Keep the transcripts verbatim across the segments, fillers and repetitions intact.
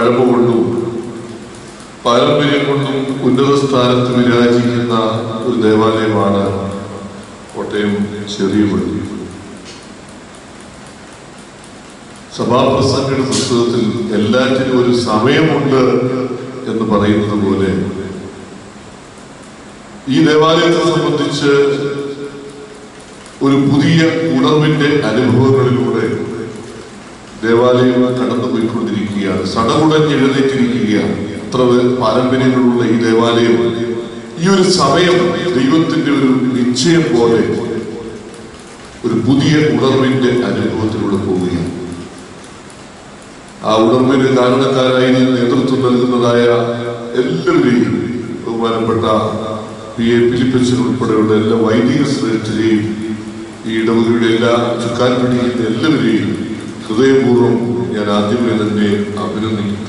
പഴമ കൊണ്ടും പാരമ്പര്യം കൊണ്ടും ഉന്നത സ്ഥാനത്ത് വിരാജിക്കുന്ന ഒരു ദേവാലയമാണ് കോട്ടയം ചെറിയ പള്ളി. സഭാപ്രസംഗയുടെ പുസ്തകത്തിൽ എല്ലാറ്റിനും ഒരു സമയമുണ്ട് എന്ന് പറയുന്നത് പോലെ ഈ ദേവാലയത്തെ സംബന്ധിച്ച് ഒരു പുതിയ ഉണർവിന്റെ അനുഭവങ്ങളിലൂടെ ദേവാലയം കടന്നുപോയിക്കൊണ്ടിരിക്കുകയാണ്. സടകുടഞ്ഞ് എഴുന്നേറ്റിരിക്കുകയാണ്. അത്ര പാരമ്പര്യങ്ങളുള്ള ഈ ദേവാലയം ഈ ഒരു സമയം ദൈവത്തിന്റെ ഒരു നിശ്ചയം പോലെ ഒരു പുതിയ ഉണർവിന്റെ അനുഭവത്തിലൂടെ പോവുകയാണ്. ആ ഉണർവിന് കാരണക്കാരായി നേതൃത്വം നൽകുന്നതായ എല്ലാവരെയും ബഹുമാനപ്പെട്ട പി എ ഫിലിപ്പച്ചൻ ഉൾപ്പെടെയുള്ള എല്ലാ വൈദിക ശ്രേഷ്ഠരെയും ഈ ഇടവകയുടെ എല്ലാ ചുക്കാൻ പിടിക്കുന്ന എല്ലാവരെയും ഹൃദയപൂർവ്വം ഞാൻ ആദ്യമേ തന്നെ അഭിനന്ദിക്കുന്നു.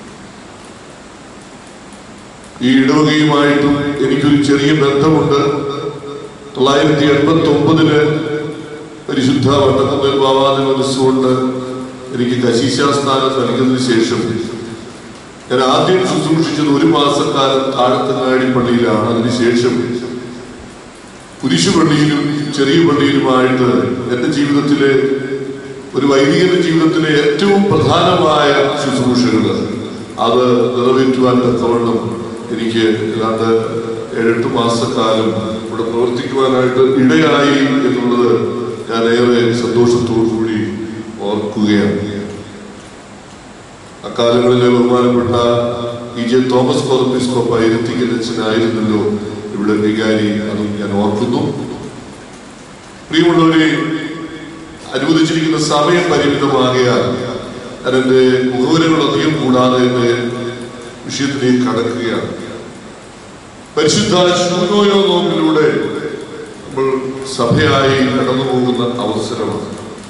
ഈ ഇടവകയുമായിട്ടും എനിക്കൊരു ചെറിയ ബന്ധമുണ്ട്. തൊള്ളായിരത്തി എൺപത്തി ഒമ്പതിന് പരിശുദ്ധ വട്ടക്കുന്നിൽ ബാബാദിനോത്സവമുണ്ട്. എനിക്ക് കശീശാസ്ഥാനം നൽകിയതിനു ശേഷം ഞാൻ ആദ്യം ശുശ്രൂഷിച്ചത് ഒരു മാസക്കാലം താഴത്തങ്ങാടി പള്ളിയിലാണ്. അതിനുശേഷം കുരിശുപള്ളിയിലും ചെറിയ പള്ളിയിലുമായിട്ട് എൻ്റെ ജീവിതത്തിലെ ഒരു വൈദികന്റെ ജീവിതത്തിലെ ഏറ്റവും പ്രധാനമായ ശുശ്രൂഷകൾ അത് നിറവേറ്റുവാൻ തക്കവണ്ണം എനിക്ക് ഏതാണ്ട് ഏഴെട്ട് മാസക്കാലം ഇവിടെ പ്രവർത്തിക്കുവാനായിട്ട് ഇടയായി എന്നുള്ളത് ഞാൻ ഏറെ സന്തോഷത്തോടു കൂടി ഓർക്കുകയാണ്. അക്കാലങ്ങളിലെ ബഹുമാനപ്പെട്ട ഇ ജെ തോമസ് കോർപ്പിസ്കോപ്പ് ആയിരുന്നല്ലോ ഇവിടെ വികാരി. അതും ഞാൻ ഓർക്കുന്നു. പ്രിയമുള്ളവരെ, അനുവദിച്ചിരിക്കുന്ന സമയം പരിമിതമാകിയാൽ ഞാൻ എൻ്റെ മുഖവരങ്ങളധികം കൂടാതെ എൻ്റെ വിഷയത്തിലേക്ക് കടക്കുകയാണ്. പരിശുദ്ധ ശൂന്യോയോ നോമ്പിലൂടെ നമ്മൾ സഭയായി കടന്നു പോകുന്ന അവസരമാണ്.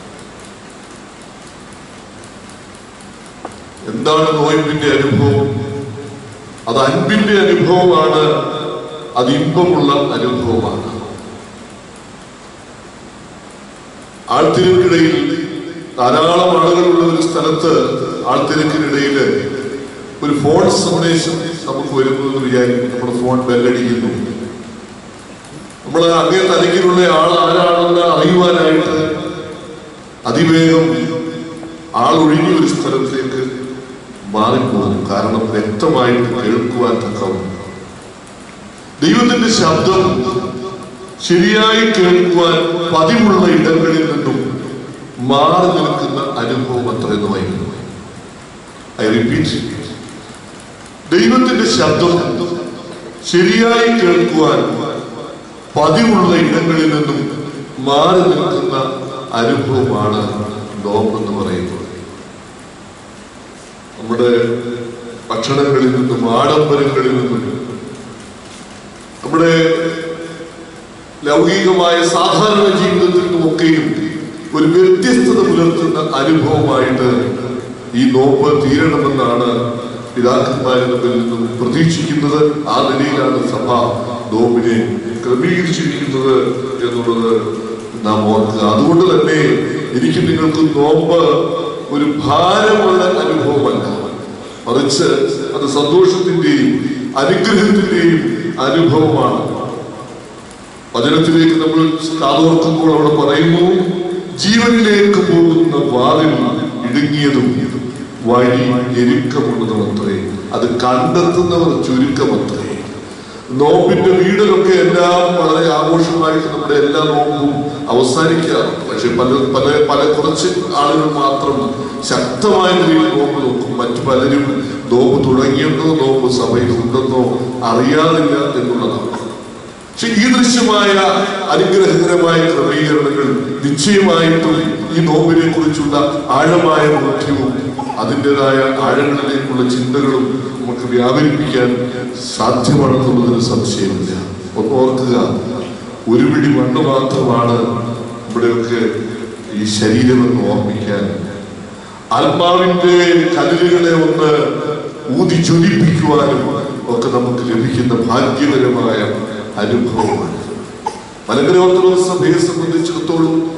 എന്താണ് നോയമ്പിന്റെ അനുഭവം? അത് അൻപിന്റെ അനുഭവമാണ്. അത് ഇമ്പമുള്ള അനുഭവമാണ്. ആൾത്തിരക്കിടയിൽ ധാരാളം ആളുകളുള്ള ഒരു സ്ഥലത്ത് ആൾത്തിരക്കിനിടയിൽ ഒരു ഫോൺ സന്ദേശം നമുക്ക് വരുന്നു എന്ന് വിചാരിക്കും. നമ്മുടെ ഫോൺ ബെല്ലടിക്കുന്നു. നമ്മൾ അങ്ങേ തലക്കിലുള്ള ആൾ ആരാണെന്ന് അറിയുവാനായിട്ട് അതിവേഗം ആളൊഴിഞ്ഞ ഒരു സ്ഥലത്തേക്ക് മാറിപ്പോകും. കാരണം വ്യക്തമായിട്ട് കേൾക്കുവാൻ തക്കവണ്ണം ദൈവത്തിന്റെ ശബ്ദം ശരിയായി കേൾക്കുവാൻ പതിവുള്ള ഇടങ്ങളിൽ നിന്നും മാറി നിൽക്കുന്ന അനുഭവം അത്രയെന്ന് വൈകുന്നു. ഐ റിപ്പീറ്റ്, ദൈവത്തിന്റെ ശബ്ദം ശരിയായി കേൾക്കുവാൻ പതിവുള്ള ഇടങ്ങളിൽ നിന്നും മാറി നിൽക്കുന്ന അനുഭവമാണ് നോമ്പെന്ന് പറയുന്നത്. നമ്മുടെ ഭക്ഷണങ്ങളിൽ നിന്നും ആഡംബരങ്ങളിൽ നിന്നും നമ്മുടെ ലൗകികമായ സാധാരണ ജീവിതത്തിൽ നിന്നുമൊക്കെയും ഒരു വ്യത്യസ്തത പുലർത്തുന്ന അനുഭവമായിട്ട് ഈ നോമ്പ് തീരണമെന്നാണ് പിതാക്കന്മാരിൽ നിന്നും പ്രതീക്ഷിക്കുന്നത്. ആ നിലയിലാണ് സഭ നോമ്പിനെ ക്രമീകരിച്ചിരിക്കുന്നത് എന്നുള്ളത് നാം ഓർക്കുക. അതുകൊണ്ട് തന്നെ എനിക്ക് നിങ്ങൾക്ക് നോമ്പ് ഒരു ഭാരമുള്ള അനുഭവമല്ല, മറിച്ച് അത് സന്തോഷത്തിന്റെയും അനുഗ്രഹത്തിന്റെയും അനുഭവമാണ്. വചനത്തിലേക്ക് നമ്മൾ കാതോർക്കുമ്പോൾ അവിടെ പറയുന്നു, ജീവനിലേക്ക് പോകുന്ന വാതിൽ ഇടുങ്ങിയതും വഴി ഞെരുക്കമുള്ളതും അത്രേ, അത് കണ്ടെത്തുന്നവർ ചുരുക്കമത്രേ. നോമ്പിന്റെ വീടിലൊക്കെ എല്ലാം വളരെ ആഘോഷമായിട്ട് നമ്മുടെ എല്ലാ നോമ്പും അവസാനിക്കാറുണ്ട്. പക്ഷെ പല പല പല കുറച്ച് ആളുകൾ മാത്രം ശക്തമായ നിലയിൽ നോമ്പ് നോക്കും. മറ്റു പലരും നോമ്പ് തുടങ്ങിയെന്നോ നോമ്പ് സഭയിൽ ഉണ്ടെന്നോ അറിയാതില്ല എന്നുള്ളതാണ്. പക്ഷെ ഈ ദൃശ്യമായ അനുഗ്രഹകരമായ ക്രമീകരണങ്ങൾ നിശ്ചയമായിട്ടും ഈ നോമ്പിനെ കുറിച്ചുള്ള ആഴമായ ബോധ്യവും അതിൻ്റെതായ ആഴങ്ങളിലേക്കുള്ള ചിന്തകളും നമുക്ക് വ്യാപരിപ്പിക്കാൻ സാധ്യമാണെന്നുള്ളതിന് സംശയമില്ല. ഒന്ന് ഓർക്കുക, ഒരു പിടി മണ്ണ് മാത്രമാണ് ഇവിടെയൊക്കെ ഈ ശരീരമെന്ന് ഓർമ്മിക്കാൻ. ആത്മാവിന്റെ കതിരുകളെ ഒന്ന് ഊതി ജ്വലിപ്പിക്കുവാനും ഒക്കെ നമുക്ക് ലഭിക്കുന്ന ഭാഗ്യകരമായ അനുഭവമാണ്. മലങ്കര ഓർത്തഡോക്സ് സഭയെ സംബന്ധിച്ചിടത്തോളം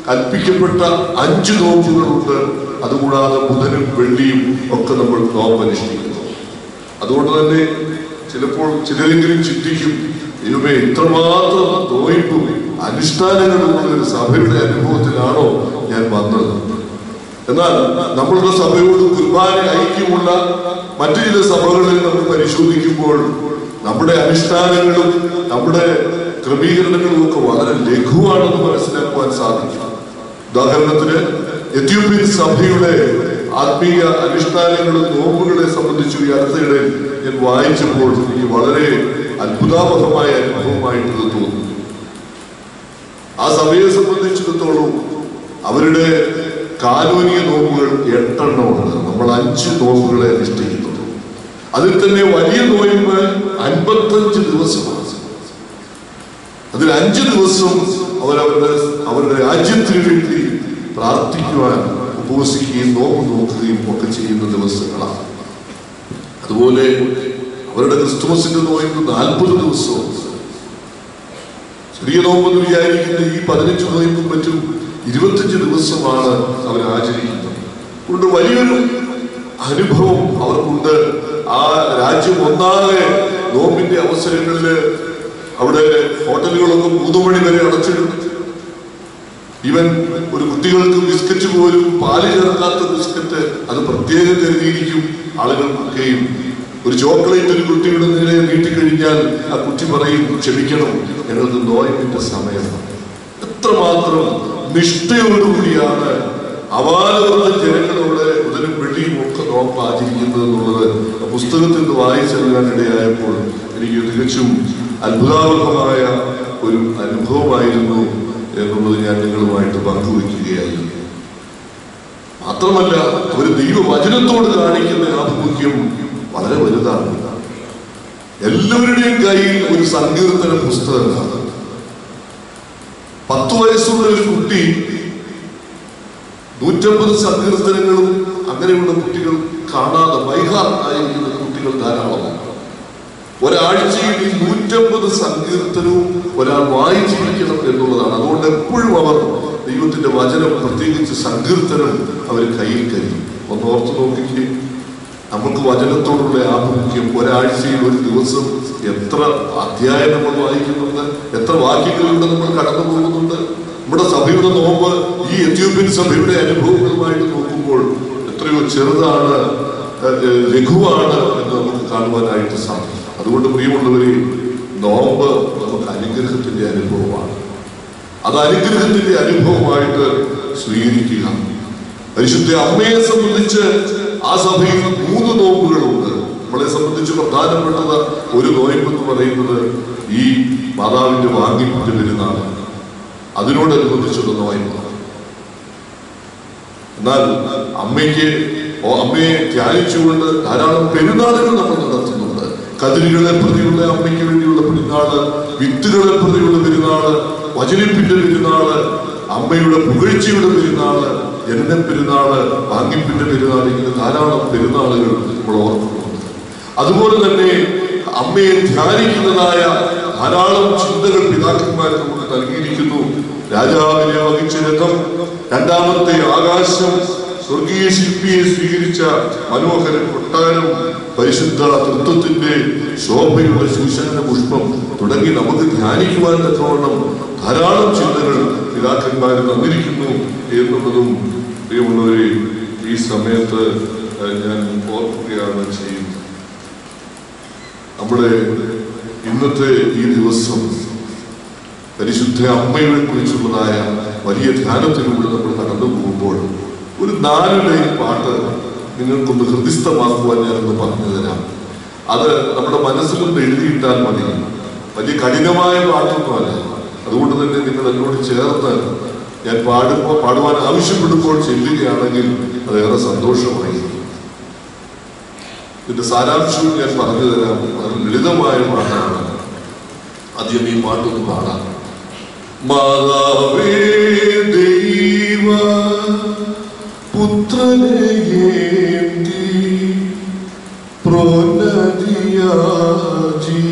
കൽപ്പിക്കപ്പെട്ട അഞ്ച് നോമ്പുകളുണ്ട്. അതുകൂടാതെ ബുധനും വെള്ളിയും ഒക്കെ നമ്മൾ നോമ്പ് അനുഷ്ഠിക്കുന്നു. അതുകൊണ്ട് തന്നെ ചിലപ്പോൾ ചിലരെങ്കിലും ചിന്തിക്കും, ദൈവമേ ഇത്രമാത്രം നോയമ്പും അനുഷ്ഠാനങ്ങളുള്ള ഒരു സഭയുടെ അനുഭവത്തിലാണോ ഞാൻ വന്നത്? എന്നാൽ നമ്മളുടെ സഭയോട് കുർബാന ഐക്യമുള്ള മറ്റു ചില സഭകളിൽ നമ്മൾ പരിശോധിക്കുമ്പോൾ നമ്മുടെ അനുഷ്ഠാനങ്ങളും നമ്മുടെ ക്രമീകരണങ്ങളും ഒക്കെ വളരെ ലഘുവാണെന്ന് മനസ്സിലാക്കുവാൻ സാധിക്കും. ഉദാഹരണത്തിന് എത്യോപ്യൻ സഭയുടെ ആത്മീയ അനുഷ്ഠാനങ്ങളും നോമ്പുകളെ സംബന്ധിച്ച് ഈ അടുത്തിടെ ഞാൻ വായിച്ചപ്പോൾ എനിക്ക് വളരെ അത്ഭുതാവഹമായ അനുഭവമായിട്ട് തോന്നുന്നു. ആ സഭയെ സംബന്ധിച്ചിടത്തോളം അവരുടെ കാനൂനിക നോമ്പുകൾ എട്ടെണ്ണമുണ്ട്. നമ്മൾ അഞ്ച് നോമ്പുകളെ അനുഷ്ഠിക്കുന്നത്. അതിൽ തന്നെ വലിയ നോയമ്പ് അൻപത്തഞ്ച് ദിവസമാണ്. അതിൽ അഞ്ച് ദിവസം അവരവരുടെ അവരുടെ രാജ്യത്തിന് വേണ്ടി പ്രാർത്ഥിക്കുവാൻ ഉപവസിക്കുകയും നോമ്പ് നോക്കുകയും ഒക്കെ ചെയ്യുന്ന ദിവസങ്ങളാണ്. അതുപോലെ അവരുടെ ക്രിസ്തുമസിന്റെ നോയമ്പ് നാൽപ്പത് ദിവസവും. ചെറിയ നോമ്പെന്ന് വിചാരിക്കുന്ന ഈ പതിനഞ്ച് നോയമ്പും മറ്റും ഇരുപത്തിയഞ്ച് ദിവസമാണ് അവർ ആചരിക്കുന്നത്. അതുകൊണ്ട് വലിയൊരു അനുഭവം അവർക്കുണ്ട്. ആ രാജ്യം ഒന്നാകെ നോമ്പിന്റെ അവസരങ്ങളിൽ അവിടെ ഹോട്ടലുകളൊക്കെ മൂന്ന് മണി വരെ അടച്ചിടുന്നു. ഈവൻ ഒരു കുട്ടികൾക്ക് ബിസ്ക്കറ്റ് പോലും പാല് ചേർക്കാത്ത ബിസ്ക്കറ്റ് അത് പ്രത്യേകം കരുതിയിരിക്കും ആളുകൾക്കൊക്കെയും. ഒരു ചോക്ലേറ്റ് ഒരു കുട്ടിയുടെ നേരെ നീട്ടിക്കഴിഞ്ഞാൽ ആ കുട്ടി പറയും, ക്ഷമിക്കണം, ഞങ്ങൾക്ക് നോയമ്പിന്റെ സമയമാണ്. എത്രമാത്രം നിഷ്ഠയോടുകൂടിയാണ് അപാലവൃദ്ധ ജനങ്ങളോട് ബുധനും വെള്ളിയും ഒക്കെ നോമ്പ് ആചരിക്കുന്നത് എന്നുള്ളത് പുസ്തകത്തിൽ നിന്ന് വായിച്ചറിയാനിടയായപ്പോൾ എനിക്ക് തികച്ചും അത്ഭുതാവഹമായ ഒരു അനുഭവമായിരുന്നു എന്നുള്ളത് ഞാൻ നിങ്ങളുമായിട്ട് പങ്കുവയ്ക്കുകയായിരുന്നു. മാത്രമല്ല അവർ ദൈവവചനത്തോട് കാണിക്കുന്ന ആഭിമുഖ്യം വളരെ വലുതാണ്. എല്ലാവരുടെയും കയ്യിൽ ഒരു സങ്കീർത്തന പുസ്തകമാണ്. പത്തു വയസ്സുള്ള ഒരു കുട്ടി നൂറ്റമ്പത് സങ്കീർത്തനങ്ങളും അങ്ങനെയുള്ള കുട്ടികൾ കാണാതെ ബൈഹാർട്ട് ആയിരിക്കുന്ന കുട്ടികൾ ധാരാളമാണ്. ഒരാഴ്ചയിൽ ഈ നൂറ്റമ്പത് സങ്കീർത്തനവും ഒരാൾ വായിച്ചിരിക്കണം എന്നുള്ളതാണ്. അതുകൊണ്ട് എപ്പോഴും അവർ ദൈവത്തിന്റെ വചനം, പ്രത്യേകിച്ച് സങ്കീർത്തനം അവർ കയ്യിൽ കരുതും. ഒന്ന് ഓർത്ത് നോക്കിക്കേ, നമുക്ക് വചനത്തോടുള്ള ആഭിമുഖ്യം ഒരാഴ്ചയിൽ ഒരു ദിവസം എത്ര അധ്യായം നമ്മൾ വായിക്കുന്നുണ്ട്, എത്ര വാക്യങ്ങളിലൂടെ നമ്മൾ കടന്നു പോകുന്നുണ്ട്. നമ്മുടെ സഭയുടെ നോമ്പ് ഈ എത്യോപ്യൻ സഭയുടെ അനുഭവങ്ങളുമായിട്ട് നോക്കുമ്പോൾ എത്രയോ ചെറുതാണ്, ലഘുവാണ് എന്ന് നമുക്ക് കാണുവാനായിട്ട് സാധിക്കും. അതുകൊണ്ട് പ്രിയമുള്ളവരെ, നോമ്പ് നമുക്ക് അനുഗ്രഹത്തിന്റെ അനുഭവമാണ്. അത് അനുഗ്രഹത്തിന്റെ അനുഭവമായിട്ട് സ്വീകരിക്കുക. പരിശുദ്ധ അമ്മയെ സംബന്ധിച്ച് ആ സഭയിൽ മൂന്ന് നോമ്പുകളുണ്ട്. നമ്മളെ സംബന്ധിച്ച് പ്രധാനപ്പെട്ടത് ഒരു നോയമ്പെന്ന് പറയുന്നത് ഈ മാതാവിന്റെ വാങ്ങിപ്പിന്റെ പെരുന്നാളാണ്. അതിനോടനുബന്ധിച്ചുള്ള നോയമ്പാണ്. എന്നാൽ അമ്മയ്ക്ക് അമ്മയെ ധ്യാനിച്ചുകൊണ്ട് ധാരാളം പെരുന്നാളുകൾ നമ്മൾ നടത്തുന്നുണ്ട്. കതിരുകളെ പ്രതിയുള്ള അമ്മയ്ക്ക് വേണ്ടിയുള്ള പെരുന്നാള്, വിത്തുകളെ പ്രതിയുള്ള പെരുന്നാള്, വചനിപ്പിന്റെ പെരുന്നാള്, അമ്മയുടെ പുകഴ്ചയുടെ പെരുന്നാള്, ജനന പെരുന്നാള്, വാങ്ങിപ്പിന്റെ പെരുന്നാൾ, ഇങ്ങനെ ധാരാളം പെരുന്നാളുകൾ നമ്മൾ ഓർക്കുന്നുണ്ട്. അതുപോലെ തന്നെ അമ്മയെ ധ്യാനിക്കുന്നതായ ധാരാളം ചിന്തകൾ പിതാക്കന്മാർ നമുക്ക് നൽകിയിരിക്കുന്നു. രാജാവിനെ വഹിച്ച രഥം, രണ്ടാമത്തെ ആകാശം, സ്വർഗീയ ശില്പിയെ സ്വീകരിച്ച മനോഹര കൊട്ടാരം, പരിശുദ്ധ തൃത്വത്തിന്റെ ശോഭയുടെ ശൂശന പുഷ്പം തുടങ്ങി നമുക്ക് ധ്യാനിക്കുവാൻ തക്കവണ്ണം ധാരാളം ചിന്തകൾ പിതാക്കന്മാർ തന്നിരിക്കുന്നു എന്നുള്ളതും പ്രിയമുള്ളവരെ ഈ സമയത്ത് ഞാൻ ഓർക്കുകയാണ് ചെയ്യുന്നത്. നമ്മുടെ ഇന്നത്തെ ഈ ദിവസം പരിശുദ്ധ അമ്മയെ കുറിച്ചുള്ളതായ വലിയ ധ്യാനത്തിലൂടെ നമ്മൾ കടന്നു പോകുമ്പോൾ ഒരു നാല് ലൈൻ പാട്ട് നിങ്ങൾക്കൊന്ന് ഹൃദിസ്ഥമാക്കുവാൻ ഞാനൊന്ന് പറഞ്ഞു തരാം. അത് നമ്മുടെ മനസ്സിലൊന്ന് എഴുതിയിട്ടാൽ മതി. വലിയ കഠിനമായ പാട്ടൊന്നുമല്ല. അതുകൊണ്ട് തന്നെ നിങ്ങൾ എന്നോട് ചേർന്ന് ഞാൻ പാടുമ്പോൾ പാടുവാൻ ആവശ്യപ്പെടുമ്പോൾ ചെല്ലുകയാണെങ്കിൽ അതേറെ സന്തോഷമായി. ഇതിന്റെ സാരാംശവും ഞാൻ പറഞ്ഞു തരാം. അത് ലളിതമായ പാട്ടാണ്. ആദ്യം ഈ പാട്ടൊന്ന് പാടാം. മാതാവേ ദൈവ പുത്രനേന്തി പ്രോന്നതിയാജി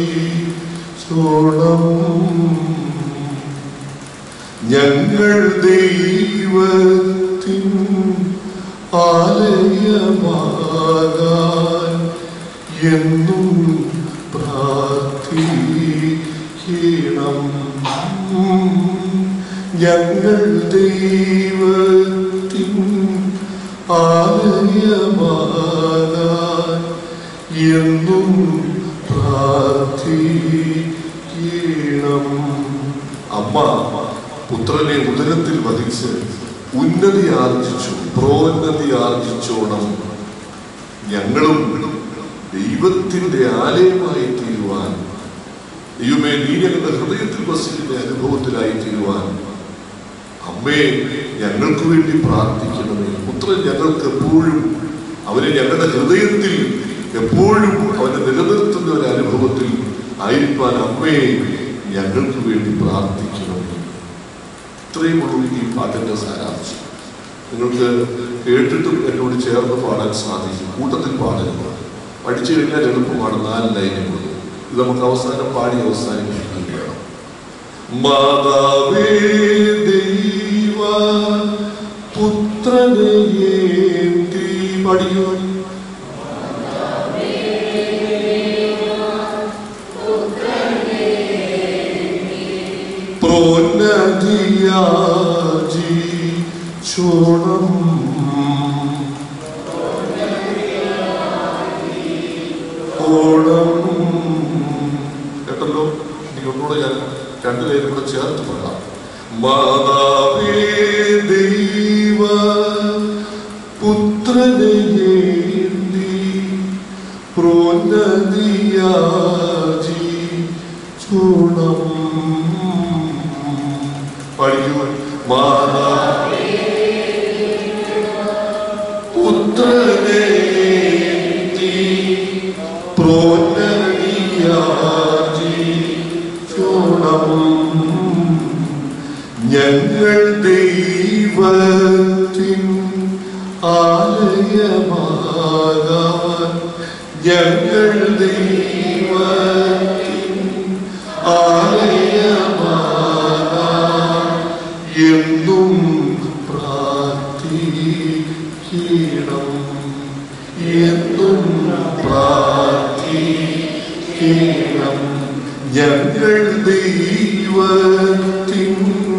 സോണം ഞങ്ങൾ ദൈവ ദൈവത്തിൻ ആലയമാകാൻ എന്നും പ്രാർത്ഥിക്കണം. ഞങ്ങൾ ദൈവത്തിൻ ആലയമാകാൻ എന്നും പ്രാർത്ഥിക്കണം. അമ്മ പുത്രനെ ഉദരത്തിൽ വഹിച്ച് ഉന്നതി ആർജിച്ചു, പ്രോന്നതി ആർജിച്ചോണം ഞങ്ങളും ദൈവത്തിന്റെ ആലയമായി തീരുവാൻ, ദൈവമേ നീ ഞങ്ങളുടെ ഹൃദയത്തിൽ വസിക്കുന്ന അനുഭവത്തിലായി തീരുവാൻ അമ്മേ ഞങ്ങൾക്ക് വേണ്ടി പ്രാർത്ഥിക്കണമേ. പുത്രൻ ഞങ്ങൾക്ക് എപ്പോഴും അവനെ ഞങ്ങളുടെ ഹൃദയത്തിൽ എപ്പോഴും അവനെ നിലനിർത്തുന്ന ഒരു അനുഭവത്തിൽ ആയിരിക്കാൻ അമ്മേ ഞങ്ങൾക്ക് വേണ്ടി പ്രാർത്ഥിക്കണമേ. ഇത്രയും ഉള്ളൂ ഈ പാട്ടിന്റെ സാരാംശം. നിങ്ങൾക്ക് കേട്ടിട്ടും എന്നോട് ചേർന്ന് പാടാൻ സാധിക്കും. കൂട്ടത്തിൽ പാടുക, പഠിച്ചു കഴിഞ്ഞാൽ എളുപ്പമാണ്. നാല് ലൈനുകൾ ഇത് നമുക്ക് അവസാനം പാടി അവസാനിപ്പിക്കുകയാണ്. മാതാവേ ദൈവ പുത്രനേന്തി പഠിക്കുക. പ്രോന്നതിയാജി ചോണം ഓണം. കേട്ടല്ലോ, എനിക്ക് ഒന്നുകൂടെ ഞാൻ രണ്ടു പേരും കൂടെ ചേർത്ത് പറയാം. മാതാവേ ദൈവ പുത്രനേന്തി പ്രോന്നതിയാജി ചോണം. പഠിക്കുക. മാതാവേ പുത്രനേന്തി പ്രോന്നതിയാജി ചോണം ഞങ്ങൾ ദൈവത്തിൻ ആലയമാകാൻ, ഞങ്ങൾ ദൈവത്തിൻ ആലയമാകാൻ എന്നും പ്രാർത്ഥിക്കണം, എന്നും പ്രാർത്ഥിക്കണം. ഞങ്ങൾ ദൈവത്തിൻ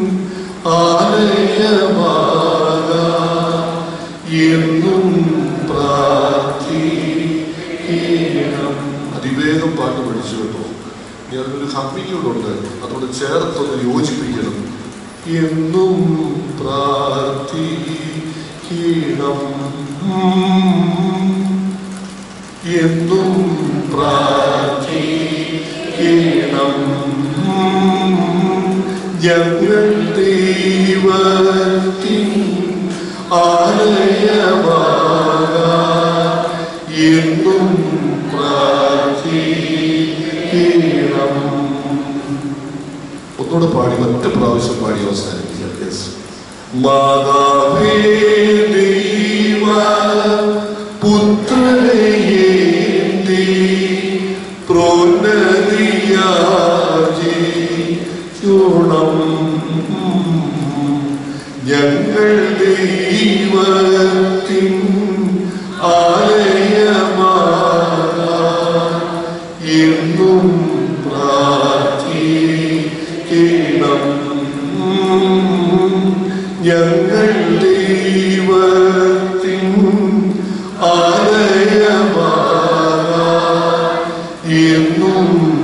ആലയമാകാൻ എന്നും പ്രാർത്ഥിക്കണം. അതിവേഗം പാട്ട് പഠിച്ചു കേട്ടോ. ഇനി അതിനൊരു ഹമ്മിങ്ങുണ്ട്, അതോട് ചേർത്തൊന്ന് യോജിപ്പിക്കണം. എന്നും പ്രാർത്ഥിക്കണം, എന്നും പ്രാർത്ഥിക്കണം. ഞങ്ങൾ ദൈവത്തിൻ ആലയമാകാൻ എന്നും പ്രാർത്ഥിക്കണം. ഒന്നുകൂടെ പാടി ഒറ്റ പ്രാവശ്യം പാടി അവസാനിപ്പിക്കുക. മാതാവേ ദൈവ പുത്രനേന്തി പ്രോന്നതിയാജി ചോണം ഞങ്ങൾ ദൈവത്തിൻ ആലയമാകാൻ എന്നും പ്രാർത്ഥിക്കണം. ഞങ്ങൾ ദൈവത്തിൻ ആലയമാകാൻ എന്നും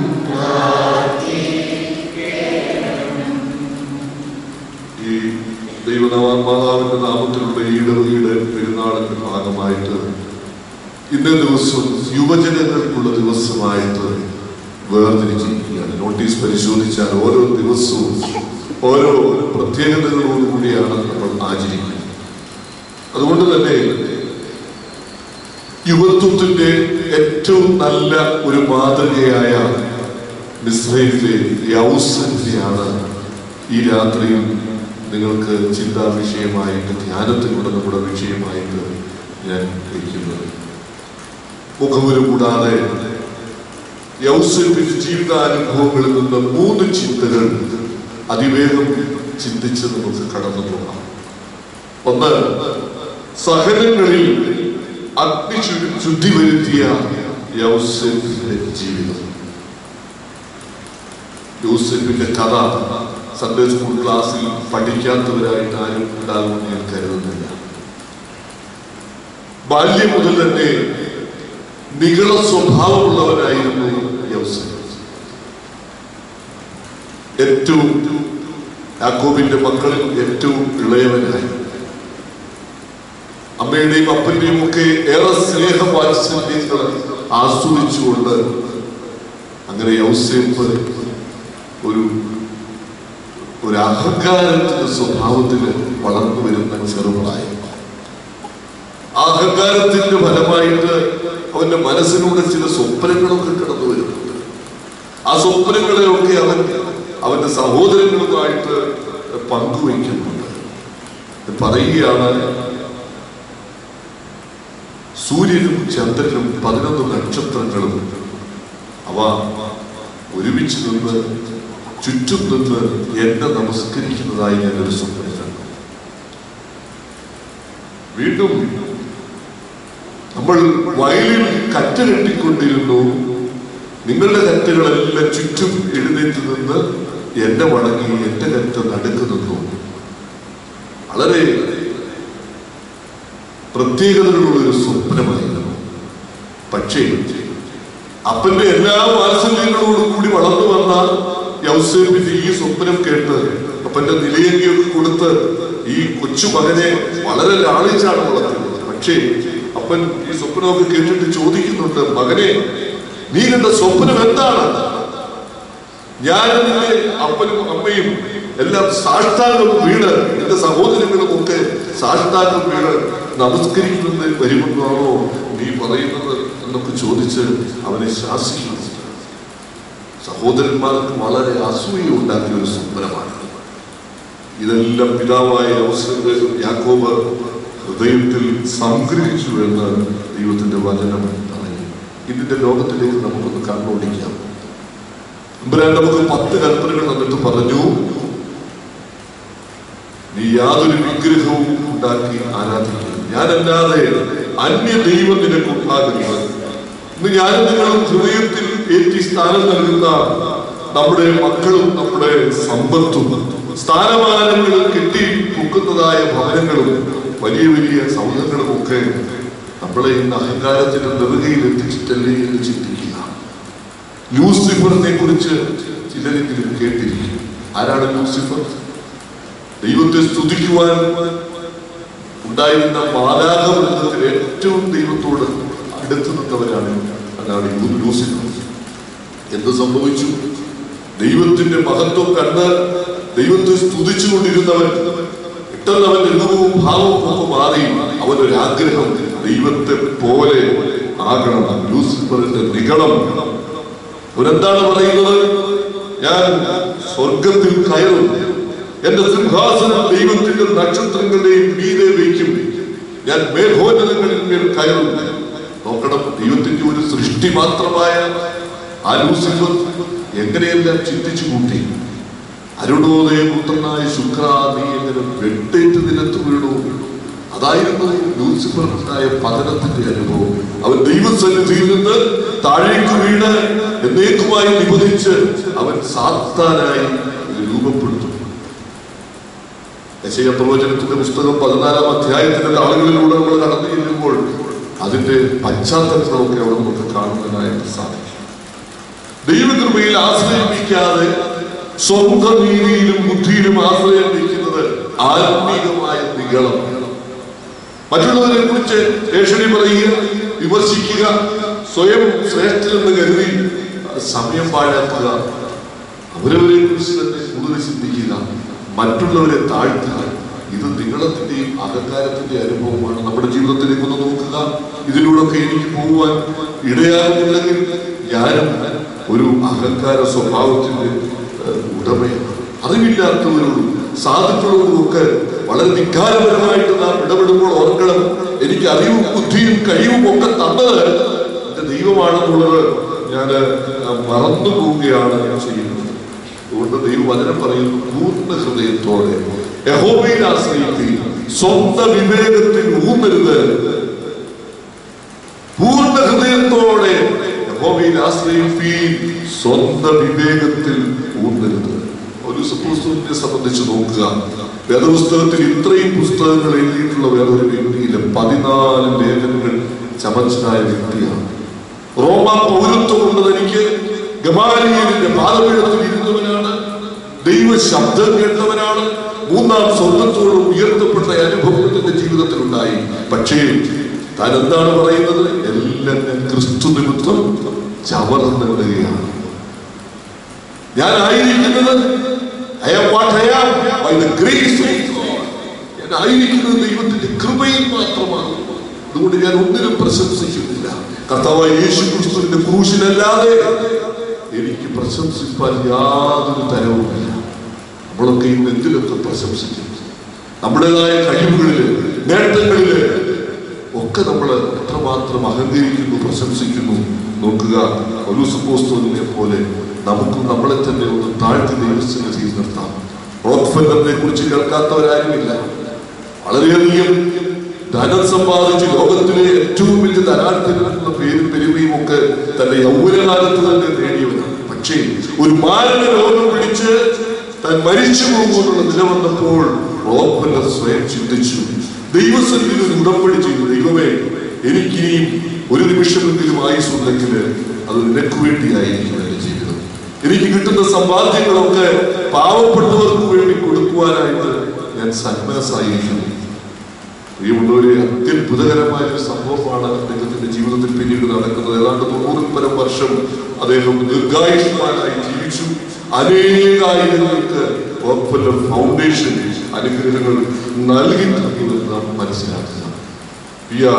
ദൈവമാതാവിന്റെ നാമത്തിലുള്ള ഈടവകയുടെ പെരുന്നാളിന്റെ ഭാഗമായിട്ട് ഇന്നേ ദിവസം യുവജനങ്ങൾക്കുള്ള ദിവസമായിട്ട് വേർതിരിച്ചിരിക്കുകയാണ്. നോട്ടീസ് പരിശോധിച്ചാൽ ഓരോ ദിവസവും ഓരോ പ്രത്യേകതകളോടുകൂടിയാണ് നമ്മൾ ആചരിക്കുന്നത്. അതുകൊണ്ട് തന്നെ യുവത്വത്തിന്റെ ഏറ്റവും നല്ല ഒരു മാതൃകയായ മിസ്രൈമിലെ യൗസനെയാണ് ഈ രാത്രിയിൽ നിങ്ങൾക്ക് ചിന്താ വിഷയമായിട്ട്, ധ്യാനത്തിലൂടെ നമ്മുടെ വിഷയമായിട്ട് ഞാൻ വയ്ക്കുന്നത്. മുഖമുരു കൂടാതെ യൗസേപ്പിന്റെ ജീവിതാനുഭവങ്ങളിൽ നിന്ന് മൂന്ന് ചിന്തകൾ അതിവേഗം ചിന്തിച്ച് നമുക്ക് കടന്നു പോകാം. ഒന്ന്, സഹനങ്ങളിൽ അഗ്നി ശുദ്ധി വരുത്തിയ യൗസേപ്പിന്റെ ജീവിതം. യൂസഫിന്റെ കഥ സൺഡേ സ്കൂൾ ക്ലാസ്സിൽ പഠിക്കാത്തവരായിട്ട് ആരും ഉണ്ടാകുമെന്ന് ഞാൻ കരുതുന്നില്ല. ബാല്യം മുതൽ തന്നെ നിഗള സ്വഭാവമുള്ളവനായിരുന്നു യൗസേപ്പ്. ഏറ്റവും യാക്കോബിന്റെ മക്കളിൽ ഏറ്റവും ഇളയവനായി, അമ്മയുടെയും അപ്പന്റെയും ഒക്കെ ഏറെ സ്നേഹവാത്സല്യങ്ങൾ ആസ്വദിച്ചുകൊണ്ട് അങ്ങനെ യൗസേപ്പ് ഒരു ഒരു അഹങ്കാരത്തിന്റെ സ്വഭാവത്തിന് വളർന്നു വരുന്ന ചെറുപ്രായം. ആ അഹങ്കാരത്തിന്റെ ഫലമായിട്ട് അവന്റെ മനസ്സിലൂടെ ചില സ്വപ്നങ്ങളൊക്കെ കടന്നു വരുന്നുണ്ട്. ആ സ്വപ്നങ്ങളെയൊക്കെ അവൻ അവന്റെ സഹോദരങ്ങളുമായിട്ട് പങ്കുവയ്ക്കുന്നുണ്ട്. പറയുകയാണ്, സൂര്യനും ചന്ദ്രനും പതിനൊന്ന് നക്ഷത്രങ്ങളും അവ ഒരുമിച്ച് നിന്ന് ചുറ്റും നിന്ന് എന്നെ നമസ്കരിക്കുന്നതായി ഞാനൊരു സ്വപ്നം കണ്ടു. വീണ്ടും നമ്മൾ വയലിൽ കറ്റ കെട്ടിക്കൊണ്ടിരുന്നു. നിങ്ങളുടെ കറ്റകളെല്ലാം ചുറ്റും എഴുന്നേറ്റ് നിന്ന് എന്നെ വണങ്ങി എന്റെ കറ്റ നടുക്ക് നിന്നു. വളരെ പ്രത്യേകതകളുള്ളൊരു സ്വപ്നമായിരുന്നു. പക്ഷേ അപ്പന്റെ എല്ലാ വാത്സല്യങ്ങളോടും കൂടി വളർന്നു വന്ന യൗസേപ്പിന്റെ ഈ സ്വപ്നം കേട്ട് അപ്പന്റെ നിലയങ്കിയൊക്കെ കൊടുത്ത് ഈ കൊച്ചു മകനെ വളരെ ലാളിച്ചാണ് വളർത്തുന്നത്. പക്ഷേ അപ്പൻ ഈ സ്വപ്നമൊക്കെ കേട്ടിട്ട് ചോദിക്കുന്നുണ്ട്, മകനെ, നീ കണ്ട സ്വപ്നം എന്താണ്? ഞാൻ നിന്റെ അപ്പനും അമ്മയും എല്ലാം സാഷ്ടാംഗം വീണ്, എന്റെ സഹോദരങ്ങളും ഒക്കെ സാഷ്ടാംഗം വീണ് നമസ്കരിക്കുന്നത് വരുമെന്നാണോ നീ പറയുന്നത് എന്നൊക്കെ ചോദിച്ച് അവനെ ശാസിക്കുന്നു. സഹോദരന്മാർക്ക് വളരെ അസൂയ ഉണ്ടാക്കിയ ഒരു സ്വപ്നമാണ്. ഇതെല്ലാം പിതാവായ യാക്കോബ് ഹൃദയത്തിൽ സംഗ്രഹിച്ചു എന്ന് ദൈവത്തിന്റെ വചനം പറഞ്ഞു. ഇതിന്റെ ലോകത്തിലേക്ക് നമുക്കൊന്ന് കണ്ണോടിക്കാം. നമുക്ക് പത്ത് കൽപ്പനകൾ എന്നിട്ട് പറഞ്ഞു, നീ യാതൊരു വിഗ്രഹവും ഉണ്ടാക്കി ആരാധിക്കുക, ഞാനല്ലാതെ അന്യ ദൈവം നിനക്ക് ഉണ്ടാകുന്നത്. ഇന്ന് ഞാനും നിങ്ങളും ഹൃദയത്തിൽ ഏറ്റി സ്ഥാനം നൽകുന്ന നമ്മുടെ മക്കളും നമ്മുടെ സമ്പത്തും സ്ഥാനമാനങ്ങൾ കെട്ടി പൊക്കുന്നതായ ഭവനങ്ങളും വലിയ വലിയ സൗധങ്ങളും ഒക്കെ നമ്മളെ ഇന്ന് അഹങ്കാരത്തിന്റെ നെറുകയിൽ എത്തിച്ചിട്ടല്ലേ എന്ന് ചിന്തിക്കുക. ലൂസിഫറിനെ കുറിച്ച് ചിലരെങ്കിലും കേട്ടിരിക്കും. ആരാണ് ലൂസിഫർ? ദൈവത്തെ സ്തുതിക്കുവാൻ ഉണ്ടായിരുന്ന മാലാഖവൃന്ദത്തിൽ ഏറ്റവും ദൈവത്തോട് അടുത്തു നിന്നവരാണ് അതാണ് ലൂസിഫർ. എന്ത് സംഭവിച്ചു? ദൈവത്തിന്റെ മഹത്വം കണ്ട് ദൈവത്തെ സ്തുതിച്ചു കൊണ്ടിരുന്നവൻ പെട്ടെന്ന് അവന്റെ രൂപവും ഭാവവും ഒക്കെ മാറി അവനൊരാഗ്രഹം, ദൈവത്തെ പോലെ ആകണം. ലൂസിഫറിന്റെ നിഗളം അവരെന്താണ് പറയുന്നത്? ഞാൻ സ്വർഗത്തിൽ കയറും, എന്റെ സിംഹാസനം ദൈവത്തിന്റെ നക്ഷത്രങ്ങളുടെയും മീതെ വയ്ക്കും, ഞാൻ മേഘോന്നതങ്ങളിൽ മേൽ കയറും. നോക്കണം, ദൈവത്തിന്റെ ഒരു സൃഷ്ടി മാത്രമായ ആ ലൂസിഫർ എങ്ങനെയെല്ലാം ചിന്തിച്ചു കൂട്ടി. അരുണോദയപുത്രനായ ശുക്ര, നീ എങ്ങനെ വെട്ടേറ്റ് നിലത്ത് വീണു. അതായിരുന്നു ലൂസിഫറിനുണ്ടായ പതനത്തിന്റെ അനുഭവം. അവൻ ദൈവസന്നിധിയിൽ നിന്ന് താഴേക്ക് വീണ് എന്നേക്കുമായി നിബന്ധിച്ച് അവൻ സാത്താനായി രൂപപ്പെടുത്തും. യെശയ്യാ പ്രവചനത്തിന്റെ പുസ്തകം പതിനാലാം അധ്യായത്തിന്റെ ആളുകളിലൂടെ നമ്മൾ കടന്നു ചെല്ലുമ്പോൾ അതിന്റെ പശ്ചാത്തലങ്ങളൊക്കെ അവിടെ നമുക്ക് കാണുന്നതിനായിട്ട് സാധിക്കും. ദൈവകൃപയിൽ ആശ്രയിപ്പിക്കാതെ സ്വന്തം നീതിയിലും ബുദ്ധിയിലും ആശ്രയം വയ്ക്കുന്നത് ആത്മീകമായ നിഗളം. മറ്റുള്ളവരെ കുറിച്ച് ഏഷണി പറയുക, വിമർശിക്കുക, സ്വയം ശ്രേഷ്ഠനെന്ന് കരുതി സമയം പാഴാക്കുക, അവരവരെ കുറിച്ച് തന്നെ കൂടുതൽ ചിന്തിക്കുക, മറ്റുള്ളവരെ താഴ്ത്തുക. ഇത് നിഗളത്തിന്റെയും അഹങ്കാരത്തിന്റെ അനുഭവമാണ്. നമ്മുടെ ജീവിതത്തിലേക്ക് ഒന്ന് നോക്കുക. ഇതിലൂടെയൊക്കെ എനിക്ക് പോകുവാൻ ഇടയാകുന്നില്ലെങ്കിൽ ഞാനും ഒരു അഹങ്കാര സ്വഭാവത്തിന്റെ ഉടമയാണ്. അറിവില്ലാത്തവരോടും സാധുക്കളോടും ഒക്കെ വളരെ വികാരപരമായിട്ട് നാം ഇടപെടുമ്പോൾ ഓർക്കണം, എനിക്ക് അറിവും ബുദ്ധിയും കഴിവും ഒക്കെ തന്നത് എന്റെ ദൈവമാണെന്നുള്ളത് ഞാൻ മറന്നു പോവുകയാണ് ചെയ്യുന്നത്. അതുകൊണ്ട് ദൈവവചനം പറയുന്നു, പൂർണ്ണ ഹൃദയത്തോടെ യഹോവയിൽ ആശ്രയിക്കുകയും സ്വന്തം വിവേകത്തിൽ ഊന്നരുത്. പൂർണ്ണ ഹൃദയത്തോടെ യഹോവയിൽ ആശ്രയിപ്പീൻ, സ്വന്തം വിവേകത്തിൽ ഊന്നരുത്. ഒരു പുസ്തകത്തെ സംബന്ധിച്ച് നോക്കുക, വേദപുസ്തകത്തിൽ ഇത്രയും പുസ്തകങ്ങൾ എഴുതിയിട്ടുള്ള വേറൊരു വ്യക്തിയില്ല. പതിനാല് ലേഖനങ്ങൾ ചമച്ചനായ വ്യക്തിയാണ്. റോമ പൗരത്വം കൊണ്ട് തനിക്ക് ഗമാലിയേലിന്റെ പാദപീഠത്തിൽ ഇരുന്നവനാണ്. ദൈവ ശബ്ദം കേട്ടവനാണ്. മൂന്നാം സ്വർഗത്തോട് ഉയർത്തപ്പെട്ട അനുഭവത്തിന്റെ ജീവിതത്തിൽ ഉണ്ടായി. പക്ഷേ താൻ എന്താണ് പറയുന്നത്? എല്ലാം ഞാൻ ക്രിസ്തു നിമിത്തം ചവർന്ന് വിടുകയാണ്. ഞാൻ ആയിരിക്കുന്നത് I am what I am by the grace of God. ഞാൻ ആയിരിക്കുന്നത് ദൈവത്തിന്റെ കൃപയിൽ മാത്രമാണ്. അതുകൊണ്ട് ഞാൻ ഒന്നിനും പ്രശംസിക്കുന്നില്ല. കർത്താവായ യേശു ക്രിസ്തുവിന്റെ ക്രൂശിനല്ലാതെ എനിക്ക് പ്രശംസിപ്പാൻ യാതൊരു തരവുമില്ല. നമ്മളൊക്കെ ഇന്ന് എന്തിനൊക്കെ പ്രശംസിക്കുന്നു? നമ്മുടേതായ കഴിവുകളില്, നേട്ടങ്ങളില് ഒക്കെ നമ്മൾ എത്രമാത്രം അഹങ്കരിക്കുന്നു, പ്രശംസിക്കുന്നു. നോക്കുക, പൗലോസ് അപ്പോസ്തലനെ പോലെ നമുക്കും നമ്മളെ തന്നെ ഒന്ന് താഴ്ത്തി ദൈവസന്നിധിയിൽ നിർത്താം. റോക്ക്ഫെല്ലറിനെ കുറിച്ച് കേൾക്കാത്തവരാരുമില്ല. വളരെയധികം ധനം സമ്പാദിച്ച് ലോകത്തിലെ ഏറ്റവും വലിയ ധനാർത്ഥികളുടെ പേരും പെരുമയും ഒക്കെ തന്റെ യൗവനകാലത്ത് തന്നെ നേടിയവരാണ്. പക്ഷേ ഒരു മാരക രോഗം പിടിച്ച് താൻ മരിച്ചു പോകുമെന്നുള്ള നില വന്നപ്പോൾ റോക്ക്ഫെല്ലർ സ്വയം ചിന്തിച്ചു, ദൈവസന്നിധിയിൽ ഒരു ഉടമ്പടി ചെയ്തു. ദൈവമേ, എനിക്കിനിയും ഒരു നിമിഷമെങ്കിലും ആയുസുണ്ടെങ്കിൽ അത് നിനക്ക് വേണ്ടിയായിരിക്കും എന്റെ ജീവിതം. എനിക്ക് കിട്ടുന്ന സമ്പാദ്യങ്ങളൊക്കെ പാവപ്പെട്ടവർക്ക് വേണ്ടി കൊടുക്കുവാനായിട്ട് ഞാൻ സന്മനസ്സായിരിക്കുന്നു. പ്രിയമുള്ളവരെ, അത്യത്ഭുതകരമായ ഒരു സംഭവമാണ് അദ്ദേഹത്തിന്റെ ജീവിതത്തിൽ പിന്നീട് നടക്കുന്നത്. ഏതാണ്ട് തൊണ്ണൂറിൽ പരം വർഷം അദ്ദേഹം ദീർഘായുഷ്മാനായി ജീവിച്ചു. അനേകായിരങ്ങൾക്ക് റോക്ക്ഫെല്ലർ ഫൗണ്ടേഷൻ അനുഗ്രഹങ്ങൾ നൽകിയിട്ടുണ്ടെന്ന് നാം മനസ്സിലാക്കുക. We are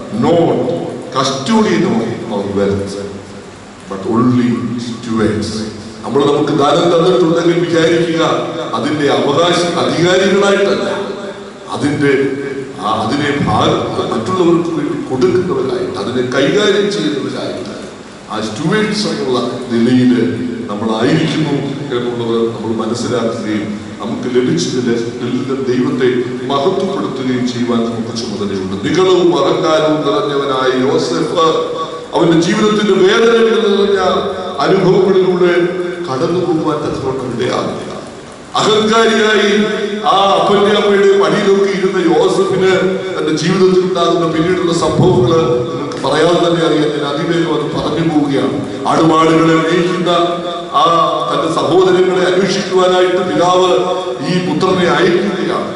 not custodian of our wealth, but only stewards. നമ്മൾ നമുക്ക് ദാനം തന്നിട്ടുണ്ടെങ്കിൽ വിചാരിക്കുക അതിന്റെ അവകാശ അധികാരികളായിട്ടല്ല, അതിന്റെ അതിനെ മറ്റുള്ളവർക്ക് വേണ്ടി കൊടുക്കുന്നവരായിട്ട്, അതിനെ കൈകാര്യം ചെയ്യുന്നവരായിട്ട്, ആ സ്റ്റുവേഡ്സ് എന്നുള്ള നിലയിൽ നമ്മളായിരിക്കുന്നു എന്നുള്ളത് നമ്മൾ മനസ്സിലാക്കുകയും നമുക്ക് ലഭിച്ചതിന്റെ എല്ലാം ദൈവത്തെ മഹത്വപ്പെടുത്തുകയും ചെയ്യുവാൻ നമുക്ക് ചുമതലയുണ്ട്. നികളവും അഹങ്കാരവും നിറഞ്ഞവനായ യോസേഫ് അവന്റെ ജീവിതത്തിന്റെ വേദനകൾ നിറഞ്ഞ അനുഭവങ്ങളിലൂടെ കടന്നു പോകുവാൻ തക്കവണ്ണം ഇടയാകുക. അഹങ്കാരിയായി ആ അപ്പന്റെ അമ്മയുടെ മടിയിലൊക്കെ ഇരുന്ന യോസഫിന് തന്റെ ജീവിതത്തിൽ ഉണ്ടാകുന്ന പിന്നീടുള്ള സംഭവങ്ങള് നിങ്ങൾക്ക് പറയാതെ തന്നെ അറിയാം. ഞാൻ അതിവേഗം അത് പറഞ്ഞു പോവുകയാണ്. ആടുമാടുകളെ മേയ്ക്കുന്ന ആ തന്റെ സഹോദരങ്ങളെ അന്വേഷിക്കുവാനായിട്ട് പിതാവ് ഈ പുത്രനെ അയക്കുകയാണ്.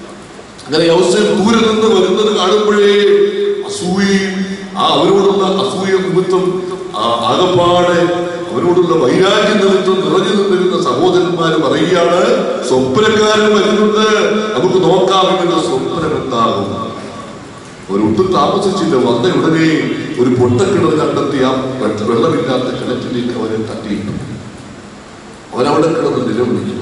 അങ്ങനെ യോസേഫ് ദൂരെ നിന്ന് വരുന്നത് കാണുമ്പോഴേ അസൂയയും ആ അവരോടുള്ള അസൂയ നിമിത്തം ആകപ്പാടെ അവരോടുള്ള വൈരാഗ്യം നിമിത്തം നിറഞ്ഞു നിന്നിരുന്ന സഹോദരന്മാര് പറയുകയാണ്, സ്വപ്നക്കാരൻ വരുന്നുണ്ട്, നമുക്ക് നോക്കാമെന്നുള്ള സ്വപ്നം എന്താകും. ഒരൊട്ടും താമസിച്ചില്ല, വന്ന ഉടനെ ഒരു പൊട്ടക്കിണർ കണ്ടെത്തി ആ വെള്ളമില്ലാത്ത കിണറ്റിലേക്ക് അവരെ തട്ടിയിട്ടു. അവരവിടെ കിടന്ന് നിലവിളിക്കുന്നു.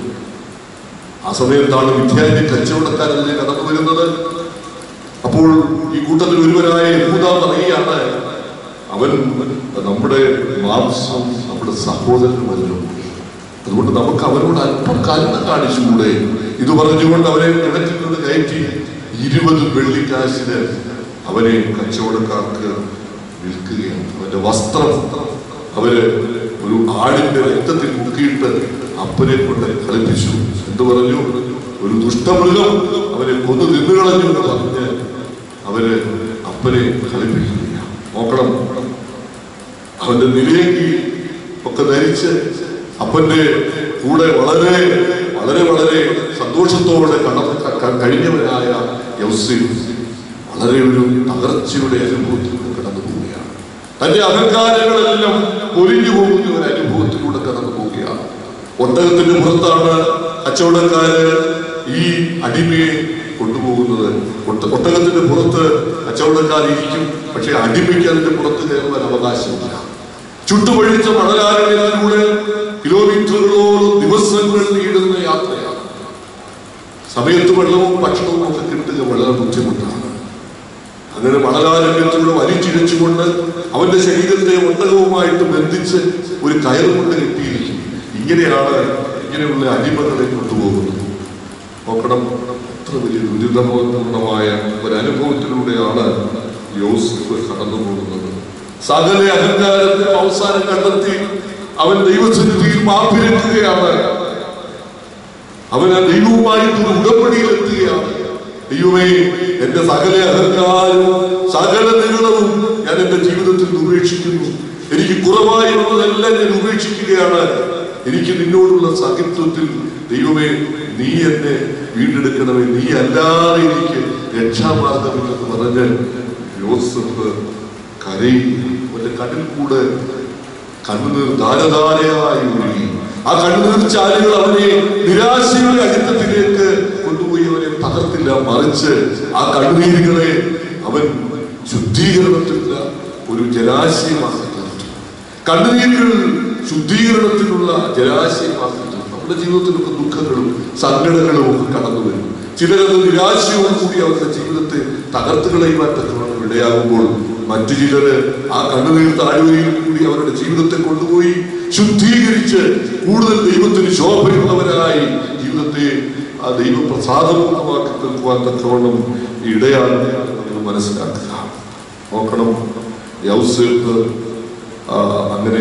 ആ സമയത്താണ് വിദ്യാർത്ഥി കച്ചവടക്കാരനെ കടന്നു വരുന്നത്. അപ്പോൾ ഈ കൂട്ടത്തിൽ ഒരുവനായ യഹൂദാ പറയുകയാണ്, അവൻ നമ്മുടെ മാംസം നമ്മുടെ സഹോദരനുമല്ലോ, അതുകൊണ്ട് നമുക്ക് അവരോട് അല്പം കരുണ കാണിച്ചുകൂടെ. ഇത് പറഞ്ഞുകൊണ്ട് അവനെ കിണറ്റിൽ നിന്ന് കയറ്റി ഇരുപത് വെള്ളിക്കാശിന് അവനെ കച്ചവടക്കാർക്ക് വിൽക്കുകയാണ്. അവന്റെ വസ്ത്രം അവര് ഒരു ആടിന്റെ രക്തത്തിൽ മുക്കിയിട്ട് അപ്പനെ കൊണ്ട് കളിപ്പിച്ചു. എന്ത് പറഞ്ഞു? ഒരു ദുഷ്ടമൃഗം അവനെ കൊന്നു തിന്നുകളഞ്ഞു എന്ന് പറഞ്ഞ് അവര് അപ്പനെ കളിപ്പിക്കുകയാണ്. നോക്കണം, അവന്റെ നിലയെങ്കിൽ ഒക്കെ ധരിച്ച് അപ്പന്റെ കൂടെ വളരെ വളരെ വളരെ സന്തോഷത്തോടെ കടന്ന് കഴിഞ്ഞവനായ യോസേഫ് വളരെ ഒരു തകർച്ചയുടെ അനുഭവത്തിലൂടെ കടന്നു പോവുകയാണ്. തന്റെ അഹങ്കാരങ്ങളെല്ലാം പൊരിഞ്ഞു പോകുന്ന ഒരു അനുഭവത്തിലൂടെ കടന്നു പോവുകയാണ്. ഒട്ടകത്തിന്റെ പുറത്താണ് കച്ചവടക്കാര് ഈ അടിമയെ കൊണ്ടുപോകുന്നത്. ഒട്ടകത്തിന്റെ പുറത്ത് കച്ചവടക്കാരിയിരിക്കും, പക്ഷെ അടിമയ്ക്ക് അതിന്റെ പുറത്ത് കയറുവാൻ അവകാശമില്ല. ചുട്ടുപഴിച്ച മണലാരണ്യത്തിലൂടെ കിലോമീറ്ററുകളോളം ദിവസങ്ങൾ നീടുന്ന യാത്രയാണ്. സമയത്ത് വെള്ളവും ഭക്ഷണവും ഒക്കെ കിട്ടുക വളരെ ബുദ്ധിമുട്ടാണ്. അങ്ങനെ മണലാരണ്യത്തിലൂടെ വലിച്ചിഴച്ചുകൊണ്ട് അവന്റെ ശരീരത്തെ ഒട്ടകവുമായിട്ട് ബന്ധിച്ച് ഒരു കയറുകൊണ്ട് കെട്ടിയിരിക്കും. ഇങ്ങനെയാണ് ഇങ്ങനെയുള്ള അടിമകളെ കൊണ്ടുപോകുന്നത്. നോക്കണം, എത്ര വലിയ ദുരിതപൂർണമായ ഒരനുഭവത്തിലൂടെയാണ് യോസേഫ് കടന്നു പോകുന്നത്. സകല അഹങ്കാരത്തിന് അവസാനം കണ്ടെത്തി അവൻ ദൈവസന്നിധിയിൽ മാപ്പിരക്കുകയാണ്. അവൻ ആ ദൈവവുമായി ഉടമ്പടിയിലെത്തുകയാണ്. ദൈവമേ, എന്റെ സകല അഹങ്കാരവും സകല നിഗളവും ഞാൻ എന്റെ ജീവിതത്തിൽ ഉപേക്ഷിക്കുന്നു. എനിക്ക് കുറവായി വന്നതെല്ലാം ഞാൻ ഉപേക്ഷിക്കുകയാണ്. എനിക്ക് നിന്നോടുള്ള സഹിത്വത്തിൽ ദൈവമേ നീ എന്നെ വീണ്ടെടുക്കണമേ, നീ അല്ലാതെ എനിക്ക് രക്ഷാമാർഗമില്ലെന്ന് പറഞ്ഞ് യോസേഫ് കരയുന്നു. അവന്റെ കണ്ണിൽ കൂടെ കണ്ണുനീർ ധാരധാരയായി ഒഴുകി. ആ കണ്ണുനീർ ചാലുകൾ അവനെ നിരാശയുടെ അടിത്തട്ടിലേക്ക് കൊണ്ടുപോയി അവനെ തകർത്തില്ല, മറിച്ച് ആ കണ്ണുനീരുകളെ അവൻ ശുദ്ധീകരണത്തിനുള്ള ഒരു ജലാശയമാക്കി തീർത്തു. കണ്ണുനീരുകൾ ശുദ്ധീകരണത്തിനുള്ള ജലാശയമാക്കി തീർത്തു. നമ്മുടെ ജീവിതത്തിലൊക്കെ ദുഃഖങ്ങളും സങ്കടങ്ങളും ഒക്കെ കടന്നു വരും. ചിലരത് നിരാശയോടുകൂടി അവരുടെ ജീവിതത്തെ തകർത്ത് കളയുവാൻ തക്കവണ്ണം ഇടയാകുമ്പോൾ മറ്റു ചിലര് ആ കണ്ണുനീർ താഴ്വരയിൽ കൂടി അവരുടെ ജീവിതത്തെ കൊണ്ടുപോയി ശുദ്ധീകരിച്ച് കൂടുതൽ ദൈവത്തിന് ശോഭയുള്ളവരായി ജീവിതത്തെ ആ ദൈവപ്രസാദപൂർണ്ണമാക്കി തീർക്കുവാൻ തക്കവണ്ണം ഇടയാണ് നമ്മൾ മനസ്സിലാക്കുക. നോക്കണം, യോസേഫ് അങ്ങനെ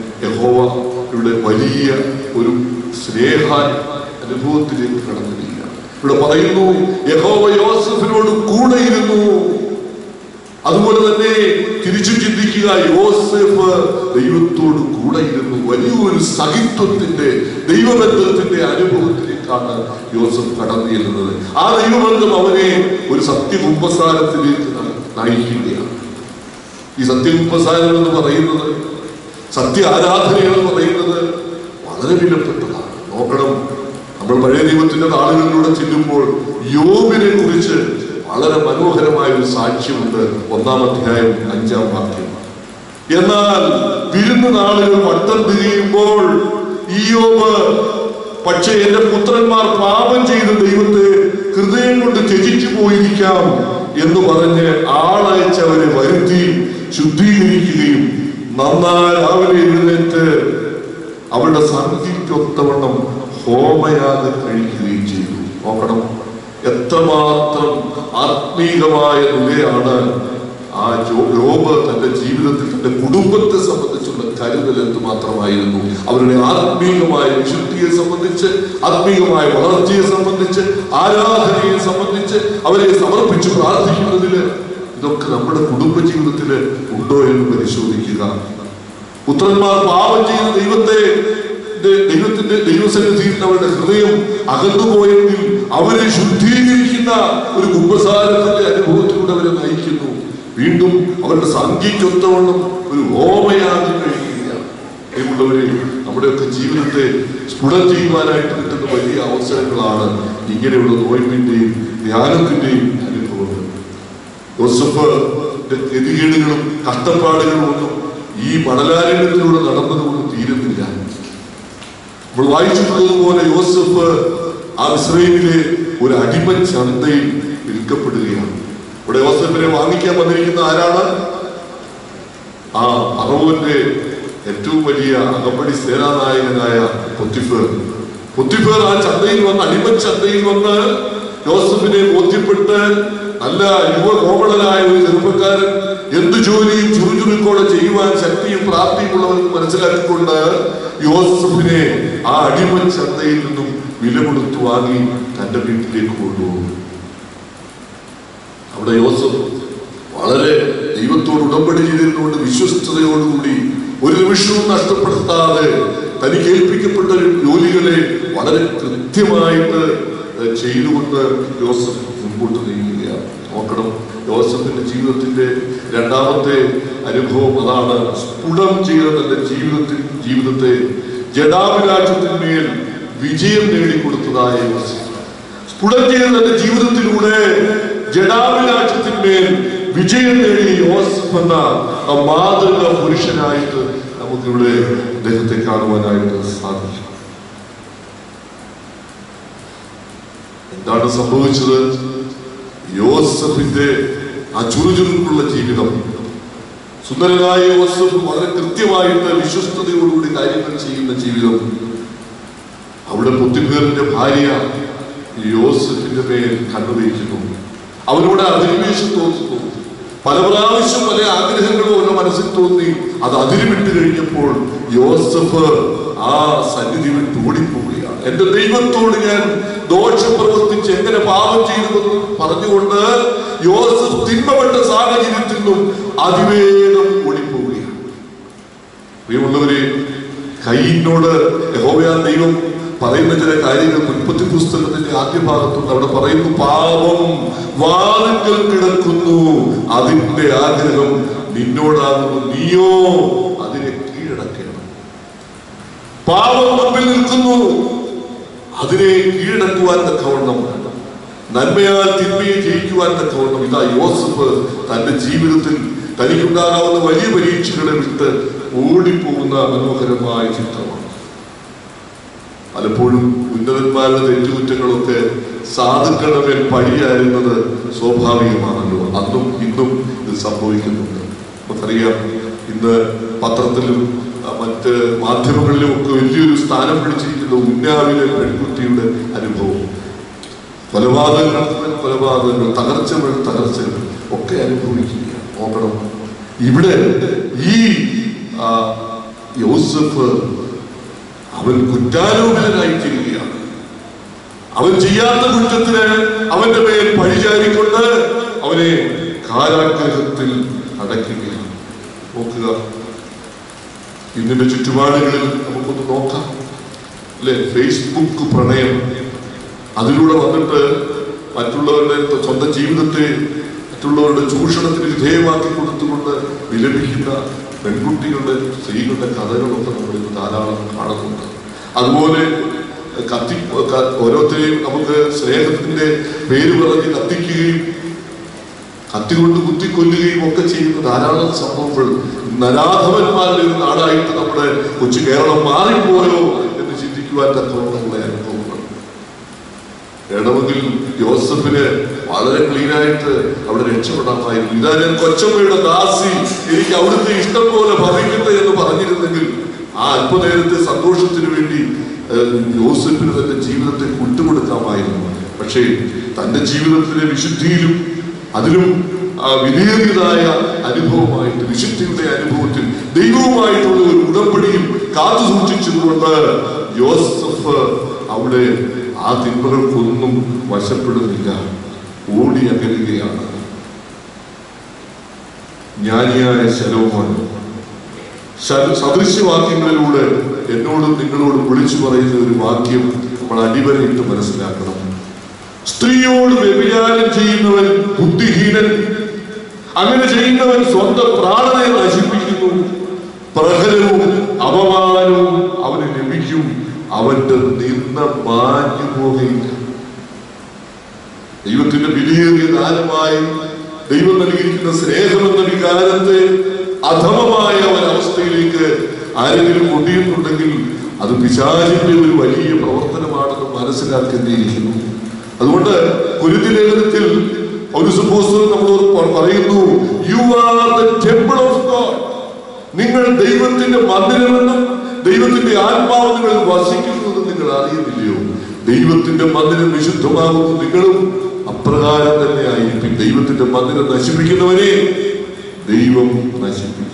യഹോവയുടെ വലിയ ഒരു സ്നേഹ അനുഭവത്തിലേക്ക് കടന്നിരിക്കുകയാണ്. ഇവിടെ പറയുന്നു, യഹോവ യോസേഫിനോട് കൂടെയിരുന്നു. അതുപോലെ തന്നെ തിരിച്ചു ചിന്തിക്കുക, യോസേഫ് ദൈവത്തോട് കൂടെയിരുന്നു. വലിയൊരു സഹിത്വത്തിന്റെ ദൈവബന്ധത്തിന്റെ അനുഭവത്തിലേക്കാണ് യോസേഫ് കടന്നു ചെല്ലുന്നത്. ആ ദൈവബന്ധം അവനെ ഒരു സത്യകുംഭസാരത്തിലേക്ക് നയിക്കുകയാണ്. ഈ സത്യകുംഭസാരം എന്ന് പറയുന്നത്, സത്യ ആരാധന എന്ന് പറയുന്നത് വളരെ വിലപ്പെട്ടതാണ്. നോക്കണം, നമ്മൾ പഴയ ദൈവത്തിന്റെ നാളുകളിലൂടെ ചെല്ലുമ്പോൾ യോബിനെ കുറിച്ച് വളരെ മനോഹരമായ ഒരു സാക്ഷ്യമുണ്ട്. ഒന്നാം അധ്യായം അഞ്ചാം വാക്യം. എന്നാൽ വിരുന്ന് നാളുകൾ വട്ടം തിരിയുമ്പോൾ ഇയ്യോബ്, പക്ഷേ എന്റെ പുത്രന്മാർ പാപം ചെയ്ത് ദൈവത്തെ ഹൃദയം കൊണ്ട് ത്യജിച്ചു പോയിരിക്കാം എന്ന് പറഞ്ഞ് ആളയച്ചവരെ വരുത്തി ശുദ്ധീകരിക്കുകയും നന്നായി രാവിലെ എഴുന്നേറ്റ് അവരുടെ സന്ധിക്കൊത്തവണ്ണം ഹോമയാഗം കഴിക്കുകയും ചെയ്തു. നോക്കണം, എത്രമാത്രം ആത്മീകമായ നിലയാണ് ആ യോബ് തന്റെ ജീവിതത്തിൽ തന്റെ കുടുംബത്തെ സംബന്ധിച്ചുള്ള കരുതൽ എന്തുമാത്രമായിരുന്നു. അവരുടെ ആത്മീകമായ വിശുദ്ധിയെ സംബന്ധിച്ച്, ആത്മീകമായ വളർച്ചയെ സംബന്ധിച്ച്, ആരാധനയെ സംബന്ധിച്ച് അവരെ സമർപ്പിച്ച് പ്രാർത്ഥിക്കുന്നതില് ഇതൊക്കെ നമ്മുടെ കുടുംബ ജീവിതത്തില് ഉണ്ടോ എന്ന് പരിശോധിക്കുക. പുത്രന്മാർ പാപം ചെയ്ത് ദൈവത്തെ ദൈവത്തിന്റെ ദൈവസന്നിധിയിൽ അവരുടെ ഹൃദയം അകന്നുപോയെങ്കിൽ അവരെ ശുദ്ധീകരിക്കുന്ന ഒരു കുംഭസാരത്തിന്റെ അനുഭവത്തിലൂടെ അവരെ നയിക്കുന്നു. വീണ്ടും അവരുടെ സംഖ്യയ്ക്കൊത്തവണ്ണം ഒരു ഹോമയാഗം കഴിക്കുകയാണ്. പ്രിയമുള്ളവരെ, നമ്മുടെയൊക്കെ ജീവിതത്തെ സ്ഫുടം ചെയ്യുവാനായിട്ട് കിട്ടുന്ന വലിയ അവസരങ്ങളാണ് ഇങ്ങനെയുള്ള നോയമ്പിന്റെയും ധ്യാനത്തിന്റെയും അനുഭവങ്ങൾ. യോസേഫിന്റെ ഗതികേടുകളും കഷ്ടപ്പാടുകളും ഒന്നും ഈ മണലാരണ്യത്തിലൂടെ നടന്നതുകൊണ്ട് തീരുന്നില്ല. നമ്മൾ വായിച്ചിട്ടുള്ളതുപോലെ യോസേഫ് ആ ഇസ്രായേലിലെ ഒരു അടിമ ചന്തയിൽ വിൽക്കപ്പെടുകയാണ്. ഇവിടെ യോസേഫിനെ വാങ്ങിക്കാൻ വന്നിരിക്കുന്ന ആരാണ്? ആ ഫറവോന്റെ ഏറ്റവും വലിയ അകമ്പടി സേനാനായകനായ പൊത്തിഫേർ. പൊത്തിഫേർ ആ ചന്തയിൽ വന്ന്, അടിമ ചന്തയിൽ വന്ന് യോസേഫിനെ ബോധ്യപ്പെട്ട്, നല്ല യുവ കോമളനായ ഒരു ചെറുപ്പക്കാരൻ എന്ത് ജോലിയും ചുറുചുറുക്കോടെ ചെയ്യുവാൻ ശക്തിയും പ്രാപ്തിയുമുള്ളവർക്ക് മനസ്സിലാക്കിക്കൊണ്ട് യോസേഫിനെ ആ അടിമ ചന്തയിൽ നിന്നും വില കൊടുത്തു വാങ്ങി തന്റെ വീട്ടിലേക്ക് കൊണ്ടുപോകും. അവിടെ യോസേഫ് വളരെ ദൈവത്തോട് ഉടമ്പടി ചെയ്തിരുന്നുകൊണ്ട് വിശ്വസ്തയോടുകൂടി ഒരു നിമിഷവും നഷ്ടപ്പെടുത്താതെ തനിക്ക് ഏൽപ്പിക്കപ്പെട്ട ജോലികളെ വളരെ കൃത്യമായിട്ട് ചെയ്തുകൊണ്ട് യോസേഫ് മുൻപോട്ട് നീങ്ങുകയാണ്. നോക്കണം, യോസേഫിന്റെ ജീവിതത്തിന്റെ രണ്ടാമത്തെ അനുഭവം അതാണ്. സ്ഫുടം ചെയ്ത തന്റെ ജീവിതത്തിൽ ജീവിതത്തെ ജഡാഭിലാഷത്തിന്മേൽ വിജയം നേടിക്കൊടുത്തതായ യോസേഫ്. സ്ഫുടം ചെയ്ത തന്റെ ജീവിതത്തിലൂടെ ജഡാഭിലാഷത്തിന്മേൽ വിജയം നേടിയ യോസേഫ് എന്ന മാതൃക പുരുഷനായിട്ട് നമുക്കിവിടെ അദ്ദേഹത്തെ കാണുവാനായിട്ട് സാധിക്കും. എന്താണ് സംഭവിച്ചത്? യോസേഫിന്റെ ആ ചുറുചുറുക്കുള്ള ജീവിതം, സുന്ദരനായ യോസേഫ് വളരെ കൃത്യമായിട്ട് വിശ്വസ്തയോടുകൂടി കാര്യങ്ങൾ ചെയ്യുന്ന ജീവിതം, അവിടെ പൊത്തിഫേറിന്റെ ഭാര്യ യോസേഫിന്റെ മേൽ കണ്ണുവയ്ക്കുന്നു. അവനോട് അഭിനിവേശം തോന്നുന്നു. പല പ്രാവശ്യം പല ആഗ്രഹങ്ങളും അവരുടെ മനസ്സിൽ തോന്നി. അത് അതിര് വിട്ട് കഴിഞ്ഞപ്പോൾ യോസഫ് ആ സന്നിധി വിട്ട് ഓടിപ്പോവുകയാണ്. എന്റെ ദൈവത്തോട് ഞാൻ ദോഷം പ്രവർത്തിച്ച് എങ്ങനെ പാപം ചെയ്തുവെന്ന് പറഞ്ഞുകൊണ്ട് യോസഫ് തിന്മപ്പെട്ട സാഹചര്യത്തിൽ നിന്നും അതിവേഗം ഓടിപ്പോവുകയാണ്. പ്രിയമുള്ളവരെ, കയീനോട് യഹോവയായ ദൈവം പറയുന്ന ചില കാര്യങ്ങൾ ഉൽപ്പത്തി പുസ്തകത്തിന്റെ ആദ്യ ഭാഗത്തുണ്ട്. അവിടെ പറയുന്നു, പാപം വാതിൽക്കൽ കിടക്കുന്നു, അതിന്റെ ആഗ്രഹം നിന്നോടാകുന്നു, നീയോ അതിനെ കീഴടക്കണം. പാപം മുമ്പിൽ നിൽക്കുന്നു, അതിനെ കീഴടക്കുവാൻ തക്കവണ്ണം, നന്മയാൽ തിന്മയെ ജയിക്കുവാൻ തക്കവണ്ണം ഇതാ യോസഫ് തന്റെ ജീവിതത്തിൽ തനിക്കുണ്ടാകാവുന്ന വലിയ പരീക്ഷകളെ വിട്ട് ഓടിപ്പോകുന്ന മനോഹരമായ ചിത്രമാണ്. പലപ്പോഴും ഉന്നതന്മാരുടെ തെറ്റുകുറ്റങ്ങളൊക്കെ സാധുക്കളുടെ മേൽ പഴിയായിരുന്നത് സ്വാഭാവികമാണല്ലോ. അന്നും ഇന്നും ഇത് സംഭവിക്കുന്നുണ്ട്. നമുക്കറിയാം, ഇന്ന് പത്രത്തിലും മറ്റ് മാധ്യമങ്ങളിലും ഒക്കെ വലിയൊരു സ്ഥാനം പിടിച്ചിരിക്കുന്ന ഉന്നാവിലെ പെൺകുട്ടിയുടെ അനുഭവം. കൊലപാതകങ്ങൾ കൊലപാതകങ്ങൾ തകർച്ചകൾ തകർച്ചകൾ ഒക്കെ അനുഭവിക്കുകയാണ്. നോക്കണം, ഇവിടെ ഈ യോസഫ് അവൻ കുറ്റാരോപിതനായിത്തീരുകയാണ്. അവൻ ചെയ്യാത്ത കുറ്റത്തിന് അവന്റെ മേൽ പഴിചാരിക്കൊണ്ട് അവനെ കാരാഗ്രഹത്തിൽ അടയ്ക്കുകയാണ്. നോക്കുക, ഇതിന്റെ ചുറ്റുപാടുകളിൽ നമുക്കൊന്ന് നോക്കാം അല്ലെ. ഫേസ്ബുക്ക് പ്രണയം, അതിലൂടെ വന്നിട്ട് മറ്റുള്ളവരുടെ സ്വന്തം ജീവിതത്തെ മറ്റുള്ളവരുടെ ചൂഷണത്തിന് വിധേയമാക്കി കൊടുത്തുകൊണ്ട് വിലപിക്കുന്ന പെൺകുട്ടികളുടെ സ്ത്രീകളുടെ കഥകളൊക്കെ നമ്മൾ ഇന്ന് ധാരാളം കാണുന്നുണ്ട്. അതുപോലെ കത്തി ഓരോരുത്തരെയും നമുക്ക് സ്നേഹത്തിന്റെ പേര് പറഞ്ഞ് കത്തിക്കുകയും കത്തി കൊണ്ട് കുത്തിക്കൊല്ലുകയും ഒക്കെ ചെയ്യുന്ന ധാരാളം സംഭവങ്ങൾ നരാധവന്മാരുടെ ഒരു നാടായിട്ട് നമ്മുടെ കൊച്ചു കേരളം മാറിപ്പോയോ എന്ന് ചിന്തിക്കുവാൻ തക്കവണ്ണമുള്ള അനുഭവങ്ങൾ. വേണമെങ്കിൽ യോസഫിന് വളരെ ക്ലീനായിട്ട് അവിടെ രക്ഷപ്പെടാമായിരുന്നു. ഇതാ ഞാൻ കൊച്ചമ്മയുടെ ദാസി, എനിക്ക് അവിടുത്തെ ഇഷ്ടം പോലെ ഭവിക്കട്ടെ എന്ന് പറഞ്ഞിരുന്നെങ്കിൽ ആ അല്പനേരത്തെ സന്തോഷത്തിന് വേണ്ടി യോസഫിന് തന്റെ ജീവിതത്തെ വിട്ടുകൊടുക്കാമായിരുന്നു. പക്ഷേ തന്റെ ജീവിതത്തിലെ വിശുദ്ധിയിലും അതിലും വിലയേറിയതായ അനുഭവമായിട്ട്, വിശുദ്ധിയുടെ അനുഭവത്തിൽ ദൈവവുമായിട്ടുള്ള ഒരു ഉടമ്പടിയിൽ കാത്തു സൂക്ഷിച്ചതുകൊണ്ട് യോസഫ് അവിടെ ആ തിന്മകൾക്കൊന്നും വശപ്പെടുന്നില്ല, ഓടി അകലുകയാണ്. ജ്ഞാനിയായ ശലോമോൻ സദൃശ്യവാക്യങ്ങളിലൂടെ എന്നോടും നിങ്ങളോടും വിളിച്ചു പറയുന്ന ഒരു വാക്യം നമ്മൾ അടിവരയിട്ട് മനസ്സിലാക്കണം. സ്ത്രീയോട് വ്യഭിചാരം ചെയ്യുന്നവൻ ബുദ്ധിഹീനൻ, അങ്ങനെ ചെയ്യുന്നവൻ സ്വന്തം പ്രാണനെ നശിപ്പിക്കുന്നു. പ്രഹരവും അപമാനവും അവന് ലഭിക്കും, അവന്റെ നിന്ന മാഞ്ഞു പോകുകയില്ല. ദൈവത്തിന്റെ വിലയേറിയ ദാനമായി ദൈവം നൽകിയിരിക്കുന്ന സ്നേഹമെന്ന വികാരത്തെ അധമമായ ഒരവസ്ഥയിലേക്ക് ആരെങ്കിലും കൊണ്ടിരുന്നുണ്ടെങ്കിൽ അത് പിശാചിന്റെ ഒരു വലിയ പ്രവർത്തനമാണെന്ന് മനസ്സിലാക്കേണ്ടിയിരിക്കുന്നു. അതുകൊണ്ട് കൊരിന്ത്യ ലേഖനത്തിൽ പൗലോസ് നമ്മളോട് പറയുന്നു, you are the temple of God. നിങ്ങൾ ദൈവത്തിന്റെ മന്ദിരമെന്നും ദൈവത്തിന്റെ ആത്മാവ് നിങ്ങൾ വസിക്കുന്നത് നിങ്ങൾ അറിയുന്നില്ലയോ? ദൈവത്തിന്റെ മന്ദിരം വിശുദ്ധമാകുന്നു, നിങ്ങളും അപ്രകാരം തന്നെ ആയിരിക്കും. ദൈവത്തിന്റെ മന്ദിരം നശിപ്പിക്കുന്നവനെ ദൈവം നശിപ്പിക്കും.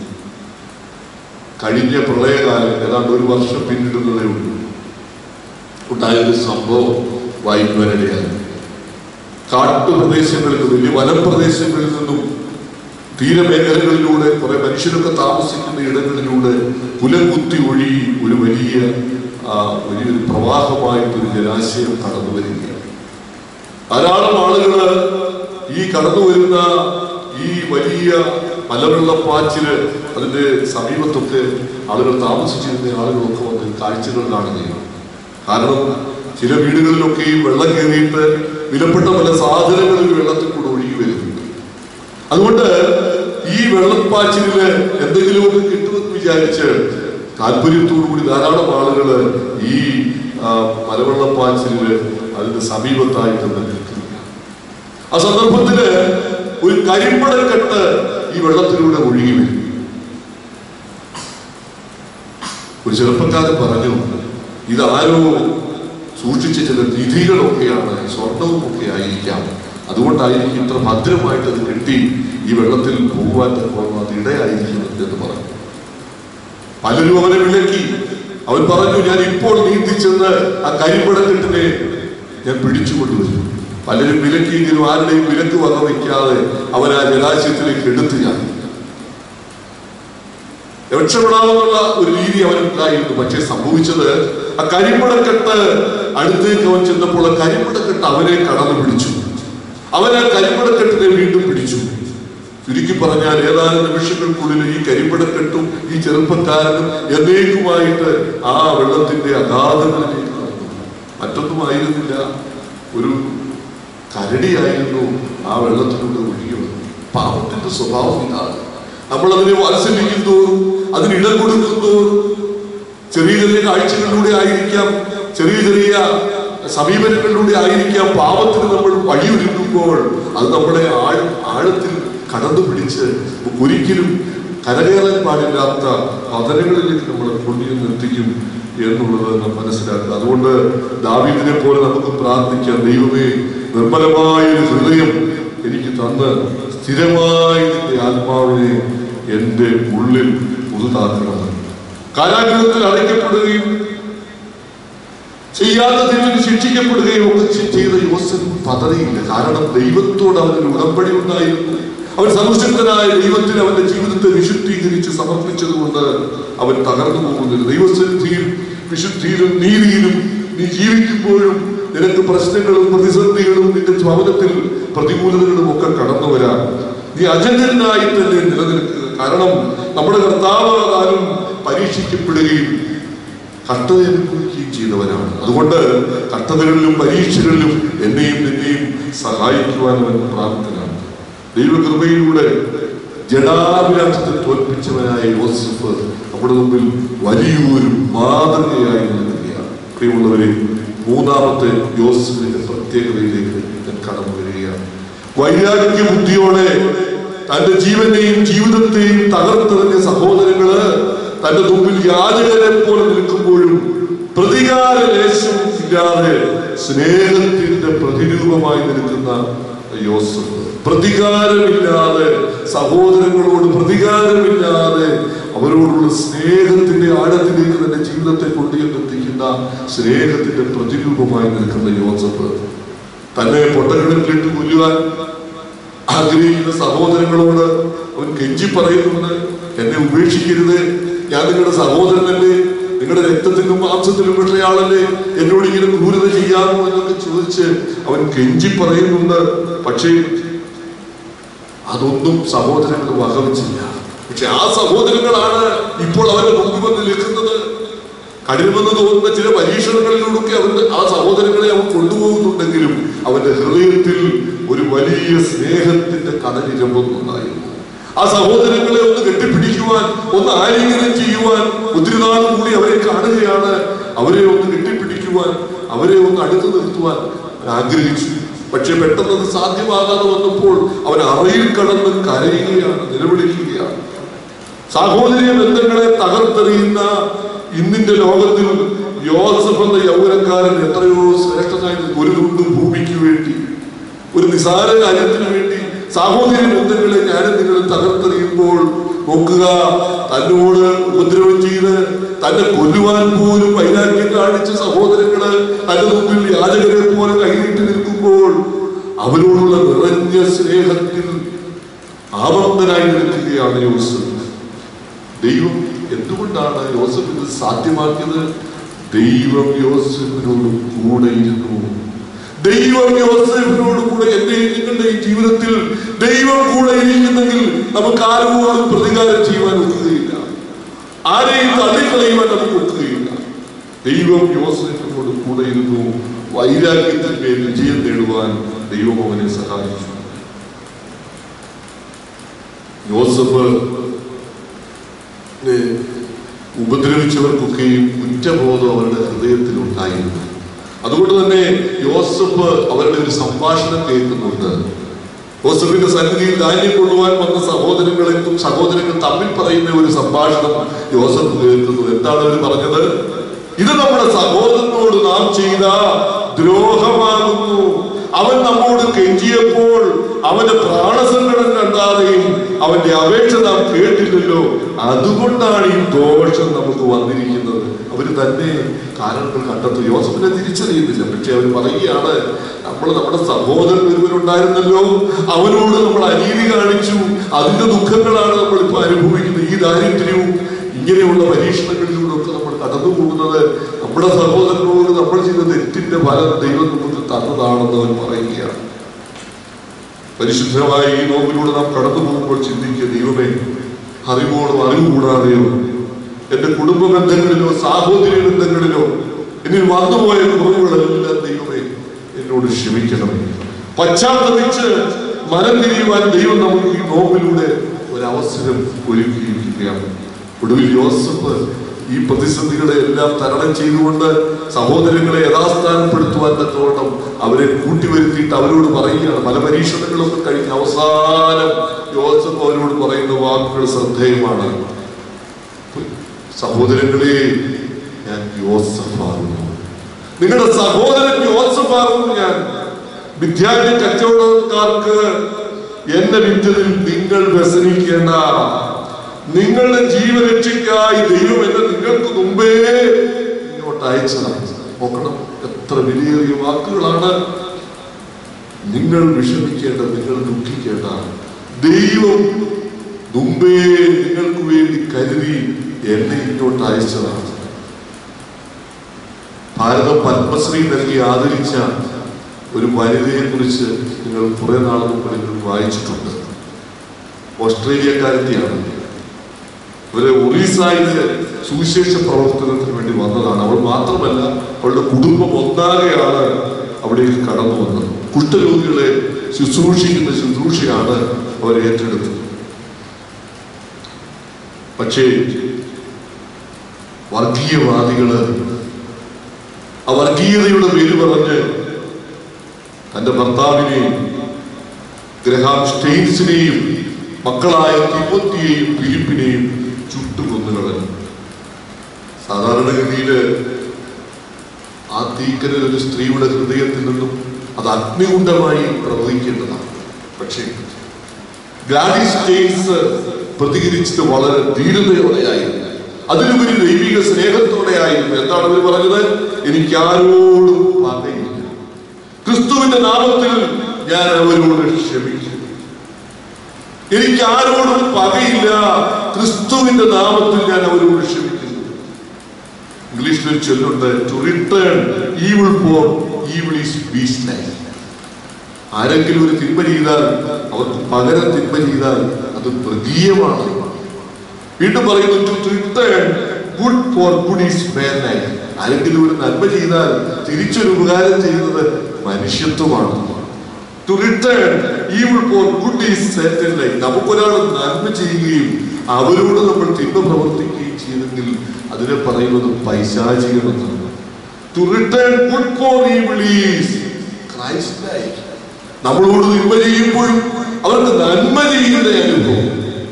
കഴിഞ്ഞ പ്രളയകാലം ഏതാണ്ട് ഒരു വർഷം പിന്നിടുന്നതേ ഉള്ളൂ ഉണ്ടായൊരു സംഭവം വായിക്കുവാനിടയാണ്. കാട്ടുപ്രദേശങ്ങളിൽ, വലിയ വനപ്രദേശങ്ങളിൽ നിന്നും തീരമേഖലകളിലൂടെ കുറെ മനുഷ്യരൊക്കെ താമസിക്കുന്ന ഇടങ്ങളിലൂടെ കുലകുത്തി ഒഴുകി ഒരു വലിയ വലിയൊരു പ്രവാഹമായിട്ടൊരു ജലാശയം കടന്നു വരികയാണ്. ധാരാളം ആളുകള് ഈ കടന്നു വരുന്ന ഈ വലിയ മലവെള്ളപ്പാച്ചില് അതിന്റെ സമീപത്തൊക്കെ ആളുകൾ താമസിച്ചിരുന്ന ആളുകളൊക്കെ വന്ന് കാഴ്ചകൾ കാണുകയാണ്. കാരണം ചില വീടുകളിലൊക്കെയും വെള്ളം കയറിയിട്ട് വിലപ്പെട്ട പല സാധനങ്ങളിൽ വെള്ളത്തിൽ കൂടെ ഒഴുകി വരുന്നുണ്ട്. അതുകൊണ്ട് ഈ വെള്ളപ്പാച്ചിലിന് എന്തെങ്കിലുമൊക്കെ കിട്ടുമെന്ന് വിചാരിച്ച് താല്പര്യത്തോടുകൂടി ധാരാളം ആളുകൾ ഈ മലവെള്ളപ്പാച്ചിലിന് അതിന്റെ സമീപത്തായിട്ട് നിൽക്കുക. ആ സന്ദർഭത്തില് ഒരു കരിമ്പടക്കെട്ട് ഈ വെള്ളത്തിലൂടെ ഒഴുകി വരും. ഒരു ചെറുപ്പക്കാരൻ പറഞ്ഞു, ഇതാരോ സൂക്ഷിച്ച ചില നിധികളൊക്കെയാണ്, സ്വർണവും ഒക്കെ ആയിരിക്കാം. അതുകൊണ്ടായിരിക്കും ഇത്ര ഭദ്രമായിട്ട് അത് കെട്ടി ഈ വെള്ളത്തിൽ പോകുവാൻ അത് ഇടയായിരിക്കുന്നത് എന്ന് പറഞ്ഞു. പലരും അവനെ വിലക്കി. അവൻ പറഞ്ഞു, ഞാൻ ഇപ്പോൾ നീന്തിച്ചെന്ന് ആ കരിമ്പടക്കെട്ടിനെ ഞാൻ പിടിച്ചുകൊണ്ടുവരും. പലരും വിലക്കിയെങ്കിലും ആരുടെയും വിലക്ക് വകവയ്ക്കാതെ അവൻ ആ ജലാശയത്തിലേക്ക് എടുത്തു ഞാൻ രക്ഷപ്പെടാമെന്നുള്ള ഒരു രീതി അവനുണ്ടായിരുന്നു. പക്ഷെ സംഭവിച്ചത് ആ കരിമ്പടക്കെട്ട് അടുത്തേക്ക് അവൻ ചെന്നപ്പോൾ ആ കരിമ്പടക്കെട്ട് അവനെ കടന്നു പിടിച്ചു. അവൻ ആ കരിമ്പടക്കെട്ടിനെ വീണ്ടും പിടിച്ചു. ചുരുക്കി പറഞ്ഞാൽ ഏതാനും നിമിഷങ്ങൾക്കുള്ളിൽ ഈ കരിമ്പടക്കെട്ടും ഈ ചെറുപ്പക്കാരനും എന്നേക്കുമായിട്ട് ആ വെള്ളത്തിന്റെ അഗാധങ്ങളിലേക്ക് നടന്നു. മറ്റൊന്നുമായിരുന്നില്ല, ഒരു കരടിയായിരുന്നു ആ വെള്ളത്തിലൂടെ ഒഴുകിയത്. പാപത്തിന്റെ സ്വഭാവം ഇതാണ്. നമ്മൾ അതിനെ വാത്സല്യം തോറും, അതിന് ഇടം കൊടുക്കും തോറും, ചെറിയ ചെറിയ കാഴ്ചകളിലൂടെ ആയിരിക്കാം, ചെറിയ ചെറിയ സമീപനങ്ങളിലൂടെ ആയിരിക്കാം പാപത്തിന് നമ്മൾ വഴിയൊരുക്കുമ്പോൾ അത് നമ്മളെ ആഴ ആഴത്തിൽ കടന്നു പിടിച്ച് ഒരിക്കലും കരകയറാൻ പാടില്ലാത്ത പതനങ്ങളിലേക്ക് നമ്മളെ കൊണ്ടുവന്ന് എത്തിക്കും എന്നുള്ളത് നാം മനസ്സിലാക്കുക. അതുകൊണ്ട് ദാവീദിനെ പോലെ നമുക്ക് പ്രാർത്ഥിക്കാം, ദൈവമേ നിർമ്മലമായ ഒരു ഹൃദയം എനിക്ക് തന്ന് സ്ഥിരമായി നിന്റെ ആത്മാവിനെ എന്റെ ഉള്ളിൽ പുതുതാക്കണമെന്ന്. കാരാഗൃഹത്തിൽ അടയ്ക്കപ്പെടുകയും ചെയ്യാത്ത തെറ്റിന് ശിക്ഷിക്കപ്പെടുകയും ഒക്കെ ചെയ്ത യോസേഫ് പതറിയില്ല. കാരണം ദൈവത്തോട് അവനൊരു ഉടമ്പടി ഉണ്ടായിരുന്നു. അവൻ സർവശക്തനായ ദൈവത്തിന് അവന്റെ ജീവിതത്തെ വിശുദ്ധീകരിച്ച് സമർപ്പിച്ചതുകൊണ്ട് അവൻ തകർന്നു പോകുന്നില്ല. ദൈവസന്നിധിയിൽ വിശുദ്ധിയിലും നീതിയിലും നീ ജീവിക്കുമ്പോഴും നിനക്ക് പ്രശ്നങ്ങളും പ്രതിസന്ധികളും നിന്റെ ഭവനത്തിൽ പ്രതികൂലതകളും ഒക്കെ കടന്നു വരാം. നീ അജന്യനായി തന്നെ നിലനിൽക്കുക. കാരണം നമ്മുടെ കർത്താവ് ആരും പരീക്ഷിക്കപ്പെടുകയും കഷ്ടത അനുഭവിക്കുകയും ചെയ്തവരാണ്. അതുകൊണ്ട് കഷ്ടതകളിലും പരീക്ഷകളിലും എന്നെയും നിന്നെയും സഹായിക്കുവാൻ അവൻ പ്രാപ്തനാണ്. ദൈവകൃപയിലൂടെ ജഡാഭിലാഷത്തെ തോൽപ്പിച്ചവനായ യോസേഫ് നമ്മുടെ മുമ്പിൽ വലിയൊരു മാതൃകയായി നിൽക്കുകയാണ്. പ്രിയമുള്ളവരെ, മൂന്നാമത്തെ യോസേഫിന്റെ പ്രത്യേകതയിലേക്ക് ഞാൻ കടന്നു വരികയാണ്. വൈരാഗ്യ ബുദ്ധിയോടെ തന്റെ ജീവനെയും ജീവിതത്തെയും തകർത്തെറിഞ്ഞ സഹോദരങ്ങള് തന്റെ മുമ്പിൽ യാചകരെ പോലെ നിൽക്കുമ്പോഴും പ്രതികാര ലേശം ഇല്ലാതെ സ്നേഹത്തിന്റെ പ്രതിരൂപമായി നിൽക്കുന്ന യോസേഫ്, പ്രതികാരമില്ലാതെ സഹോദരങ്ങളോട് പ്രതികാരമില്ലാതെ അവരോടുള്ള സ്നേഹത്തിന്റെ ആഴത്തിലേക്ക് തന്റെ ജീവിതത്തെ കൊണ്ടുചെന്നെത്തിക്കുന്ന സ്നേഹത്തിന്റെ പ്രതിരൂപമായി നിൽക്കുന്ന യോസേഫ് തന്നെ പൊട്ടക്കിണറ്റിലിട്ട് കൊല്ലുവാൻ ആഗ്രഹിക്കുന്ന സഹോദരങ്ങളോട് അവൻ കെഞ്ചി പറയുന്നുണ്ട്, എന്നെ ഉപേക്ഷിക്കരുത്, ഞാൻ നിങ്ങളുടെ സഹോദരനല്ലേ, നിങ്ങളുടെ രക്തത്തിനും മാംസത്തിനും വിട്ടയാളല്ലേ, എന്നോട് ഇങ്ങനെ ക്രൂരത ചെയ്യാമോ എന്നൊക്കെ ചോദിച്ച് അവൻ കെഞ്ചി പറയുന്നുണ്ട്. പക്ഷേ അതൊന്നും സഹോദരങ്ങൾ വകവച്ചില്ല. പക്ഷെ ആ സഹോദരങ്ങളാണ് ഇപ്പോൾ അവന്റെ മുമ്പിൽ വന്ന് നിൽക്കുന്നത്. കഠിനമെന്ന് തോന്നുന്ന ചില പരീക്ഷണങ്ങളിലൂടെ അവന്റെ ആ സഹോദരങ്ങളെ അവൻ കൊണ്ടുപോകുന്നുണ്ടെങ്കിലും അവന്റെ ഹൃദയത്തിൽ ഒരു വലിയ സ്നേഹത്തിന്റെ കടലിരമ്പുന്നുണ്ടായിരുന്നു. ആ സഹോദരങ്ങളെ ഒന്ന് കെട്ടിപ്പിടിക്കുവാൻ, ഒന്ന് ആലിംഗനം ചെയ്യുവാൻ ഒത്തിരി നാൾ കൂടി അവരെ കാണുകയാണ്. അവരെ ഒന്ന് കെട്ടിപ്പിടിക്കുവാൻ, അവരെ ഒന്ന് അടുത്ത് നിർത്തുവാൻ ആഗ്രഹിച്ചു. പക്ഷെ പെട്ടെന്ന് അത് സാധ്യമാകാതെ വന്നപ്പോൾ അവൻ അറയിൽ കടന്ന് കരയുകയാണ്, നിലവിളിക്കുകയാണ്. സഹോദരീയ ബന്ധങ്ങളെ തകർത്തെറിയുന്ന ഇന്നിന്റെ ലോകത്തിൽ യോസേഫ് എന്ന യൗവനക്കാരൻ എത്രയോ ശ്രേഷ്ഠനായി. ഒരു തുണ്ട് ഭൂമിക്ക് വേണ്ടി, ഒരു നിസാര കാര്യത്തിന് വേണ്ടി സഹോദരി ബന്ധങ്ങളെ ഞാനും നിങ്ങളെ തകർത്തെറിയുമ്പോൾ നോക്കുക, തന്നോട് ഉപദ്രവം ചെയ്ത് തന്നെ കൊല്ലുവാൻ പോലും വൈരാഗ്യം കാണിച്ച സഹോദരങ്ങള് തന്റെ മുമ്പിൽ യാചകരെ പോലെ കൈനീട്ടി നിൽക്കുമ്പോൾ അവരോടുള്ള നിറഞ്ഞ സ്നേഹത്തിൽ ആവർത്തനായി നിൽക്കുകയാണ് യോസേഫ്. ദൈവം എന്തുകൊണ്ടാണ് യോസേഫിന് സാധ്യമാക്കിയത്? ദൈവം യോസേഫിനോട് കൂടെ ഇരുന്നു. ദൈവം യോസേഫിനോട് കൂടെ എന്റെയും നിങ്ങളുടെ ജീവിതത്തിൽ ദൈവം കൂടെ ഇരിക്കുന്നെങ്കിൽ നമുക്ക് ആരോടും പ്രതികാരം ചെയ്യുവാൻ ഒക്കുകയില്ല, ആരെയും തള്ളിക്കളയുവാൻ നമുക്ക് ഒക്കുകയില്ല. ദൈവം യോസേഫിനോട് കൂടെ ഇരുന്നു. വൈരാഗ്യത്തിന്റെ വിജയം നേടുവാൻ ദൈവം അവനെ സഹായിച്ചു. യോസേഫ് ഉപദ്രവിച്ചവർക്കൊക്കെയും കുറ്റബോധം അവരുടെ ഹൃദയത്തിൽ ഉണ്ടായിരുന്നു. അതുകൊണ്ട് തന്നെ യോസേഫ് അവരുടെ ഒരു സംഭാഷണം കേൾക്കുന്നുണ്ട്. യോസേഫിന്റെ സന്നിധിയിൽ ധാന്യം കൊള്ളുവാൻ വന്ന സഹോദരങ്ങളെത്തും സഹോദരങ്ങൾ തമ്മിൽ പറയുന്ന ഒരു സംഭാഷണം യോസേഫ് കേൾക്കുന്നു. എന്താണ് അവർ പറഞ്ഞത്? ഇത് നമ്മുടെ സഹോദരനോട് നാം ചെയ്ത ദ്രോഹമാകുന്നു. അവൻ നമ്മോട് കെഞ്ചിയപ്പോൾ അവന്റെ പ്രാണസങ്കടം കണ്ടാതെയും അവന്റെ അപേക്ഷ നാം കേട്ടില്ലല്ലോ. അതുകൊണ്ടാണ് ഈ ദോഷം നമുക്ക് വന്നിരിക്കുന്നത്. അവര് തന്നെ കാരണങ്ങൾ കണ്ടെത്തും. യോസഫിനെ തിരിച്ചറിയുന്നില്ല. പക്ഷെ അവർ പറയുകയാണ്, നമ്മൾ നമ്മുടെ സഹോദരൻ ഒരുവനുണ്ടായിരുന്നല്ലോ, അവനോട് നമ്മൾ അനീതി കാണിച്ചു, അതിന്റെ ദുഃഖങ്ങളാണ് നമ്മൾ ഇപ്പൊ അനുഭവിക്കുന്നത്. ഈ ദാരിദ്ര്യവും ഇങ്ങനെയുള്ള പരീക്ഷണങ്ങളിലൂടെ ഒക്കെ നമ്മൾ കടന്നു പോകുന്നത് നമ്മുടെ സഹോദരനോട് നമ്മൾ ചെയ്ത തെറ്റിന്റെ ഫലം ദൈവം നമുക്ക് തന്നതാണെന്ന് അവൻ പറയുകയാണ്. പരിശുദ്ധമായ ഈ നോമ്പിലൂടെ നാം കടന്നു പോകുമ്പോൾ ചിന്തിക്കുക, ദൈവമേ, അറിവോടോ അറിവ് കൂടാതെയോ എന്റെ കുടുംബ ബന്ധങ്ങളിലോ സാഹോദര്യ ബന്ധങ്ങളിലോ എന്നിൽ വന്നുപോയ കുറവുകളെല്ലാം ദൈവമേ എന്നോട് ക്ഷമിക്കണമേ. പശ്ചാത്തപിച്ച് മനം തിരിയുവാൻ ദൈവം നമുക്ക് ഈ നോമ്പിലൂടെ ഒരവസരം ഒരുക്കിയിരിക്കുകയാണ്. ഒടുവിൽ യോസഫ് ഈ പ്രതിസന്ധികളെ എല്ലാം തരണം ചെയ്തുകൊണ്ട് സഹോദരങ്ങളെ യഥാസ്ഥാനപ്പെടുത്തുവാൻ തക്കവണ്ണം അവരെ കൂട്ടിവരുത്തിയിട്ട് അവരോട് പറയുകയാണ്. പല പരീക്ഷണങ്ങളൊക്കെ കഴിഞ്ഞ് അവസാനം യോസഫ് അവരോട് പറയുന്ന വാക്കുകൾ ശ്രദ്ധേയമാണ്. സഹോദരങ്ങളെ, ഞാൻ യോസഫാകുന്നു, നിങ്ങളുടെ സഹോദരൻ യോസഫാകുന്നു ഞാൻ. വിദ്യാർത്ഥി കച്ചവടക്കാർക്ക് എന്നെ വിറ്റതിൽ നിങ്ങൾ വ്യസനിക്കേണ്ട. നിങ്ങളുടെ ജീവരക്ഷയ്ക്കായി ദൈവം എന്നെ നിങ്ങൾക്ക് മുമ്പേ ഇങ്ങോട്ട് അയച്ചതാണ്. നോക്കണം, എത്ര വിലയേറിയ വാക്കുകളാണ്. നിങ്ങൾ വിഷമിക്കേണ്ട, നിങ്ങൾ ദുഃഖിക്കേണ്ട. ദൈവം മുമ്പേ നിങ്ങൾക്ക് വേണ്ടി കരുതി എന്നെ ഇങ്ങോട്ട് അയച്ചതാണ്. ഭാരതം പത്മശ്രീ നൽകി ആദരിച്ച ഒരു വനിതയെ കുറിച്ച് നിങ്ങൾ കുറെ നാൾ മുമ്പ് നിങ്ങൾ വായിച്ചിട്ടുണ്ട്. ഓസ്ട്രേലിയക്കാരത്തെയാണ്. ഇവരെ ഒറീസയിലെ സുവിശേഷ പ്രവർത്തനത്തിന് വേണ്ടി വന്നതാണ്. അവൾ മാത്രമല്ല, അവളുടെ കുടുംബം ഒന്നാകെയാണ് അവിടേക്ക് കടന്നു വന്നത്. കുഷ്ഠരോഗികളെ ശുശ്രൂഷിക്കുന്ന ശുശ്രൂഷയാണ് അവർ ഏറ്റെടുത്തത്. പക്ഷേ വർഗീയവാദികള് ആ വർഗീയതയുടെ പേര് പറഞ്ഞ് തന്റെ ഭർത്താവിനെയും ഗ്രഹാം സ്റ്റെയിൻസിനെയും മക്കളായ തിമോത്തിയെയും ഫിലിപ്പിനെയും ചുട്ടുകൊന്നുകളഞ്ഞു. സാധാരണഗതിയില് ആ തീക്കനൽ ഒരു സ്ത്രീയുടെ ഹൃദയത്തിൽ നിന്നും അത് അഗ്നികുണ്ഡമായി പ്രവഹിക്കേണ്ടതാണ്. പക്ഷേ ഗ്ലാഡിസ് സ്റ്റെയിൻസ് പ്രതികരിച്ചത് വളരെ ധീരതയോടെയായിരുന്നു. അതിലുപരി ദൈവിക സ്നേഹത്തോടെയായിരുന്നു. എന്താണ് അവർ പറഞ്ഞത്? എനിക്ക് ആരോടും പകയില്ല, ക്രിസ്തുവിന്റെ നാമത്തിൽ ഞാൻ അവരോട് ക്ഷമിക്കും. എനിക്ക് ആരോടും പകയില്ല, ക്രിസ്തുവിന്റെ നാമത്തിൽ ഞാൻ അവരോട് ക്ഷമിക്കുന്നു. ഇംഗ്ലീഷിൽ ചൊല്ലുണ്ട്, to return evil for evil is beast life. ആരെങ്കിലും ഒരു തിന്മ ചെയ്താൽ, അവർക്ക് പകരം തിന്മ ചെയ്താൽ അത് മൃഗീയമാണ്. വീണ്ടും പറയുന്നു, to return good for good is man life. ആരെങ്കിലും ഒരു നന്മ ചെയ്താൽ തിരിച്ചൊരു ഉപകാരം ചെയ്യുന്നത് മനുഷ്യത്വമാണ്. To return evil for good is Satan life. നമുക്കൊരാൾ നന്മ ചെയ്യുകയും അവരോട് നമ്മൾ തിന്മ പ്രവർത്തിക്കുകയും ചെയ്തെങ്കിൽ അതിനെ പറയുന്നത് പൈശാചികമെന്നാണ്. To return good for evil is Christ life. നമ്മളോട് തിന്മ ചെയ്യുമ്പോഴും അവർക്ക് നന്മ ചെയ്യുന്ന അനുഭവം,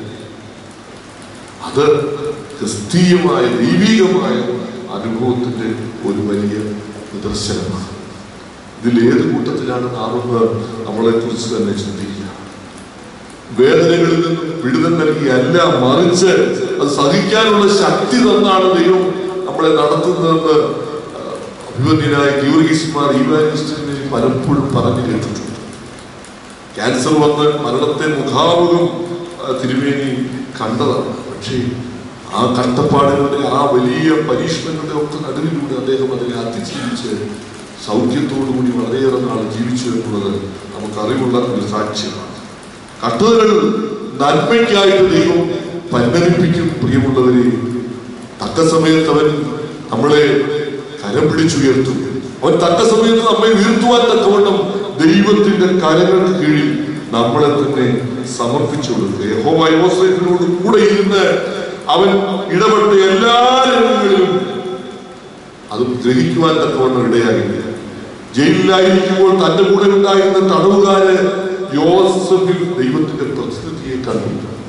അത് ക്രിസ്തീയമായ ദൈവികമായ അനുഭവത്തിന്റെ ഒരു വലിയ നിദർശനമാണ്. ഇതിൽ ഏത് കൂട്ടത്തിലാണ് നാമെന്ന് നമ്മളെ കുറിച്ച് തന്നെ ചിന്തിക്കുക. വേദനകളിൽ നിന്നും വിടുതൽ നൽകിയല്ല, മറിച്ച് അത് സഹിക്കാനുള്ള ശക്തി തന്നാണ് ദൈവം നമ്മളെ നടത്തുന്നതെന്ന് അഭിമന്യനായ ഗീവർഗീസ് മാർ ഈവാഞ്ചലിസ്റ്റ് പലപ്പോഴും പറഞ്ഞു കേട്ടിട്ടുണ്ട്. ക്യാൻസർ വന്ന് മരണത്തെ മുഖാമുഖം തിരുമേനി കണ്ടതാണ്. പക്ഷേ ആ കഷ്ടപ്പാടുകളുടെ ആ വലിയ പരീക്ഷണങ്ങളുടെ ഒക്കെ നടുവിലൂടെ അദ്ദേഹം അതിനെ അതിജീവിച്ച് സൗഖ്യത്തോടുകൂടി വളരെയേറെ നാൾ ജീവിച്ചു എന്നുള്ളത് നമുക്കറിവുള്ള ഒരു സാക്ഷ്യമാണ്. കഷ്ടതകൾ നന്മയ്ക്കായിട്ട് ദൈവം പരിണമിപ്പിക്കും. പ്രിയമുള്ളവരെ, തക്ക സമയത്ത് അവൻ നമ്മളെ കരം പിടിച്ചുയർത്തും. അവൻ തക്ക സമയത്ത് നമ്മെ ഉയർത്തുവാൻ തക്കവണ്ണം ദൈവത്തിന്റെ കരങ്ങൾക്ക് കീഴിൽ നമ്മളെ തന്നെ സമർപ്പിച്ചു കൊടുക്കുക. യഹോവ യോസേഫിനോട് കൂടെ ഇരുന്ന് അവൻ ഇടപെട്ട എല്ലാ രംഗങ്ങളിലും അത് ഗ്രഹിക്കുവാൻ തക്കവണ്ണം ഇടയാകില്ല. ജയിലിലായിരിക്കുമ്പോൾ തന്റെ കൂടെ ഉണ്ടായിരുന്ന തടവുകാര് യോസഫിൽ ദൈവത്തിന്റെ പ്രസിദ്ധിയെ കണ്ടു.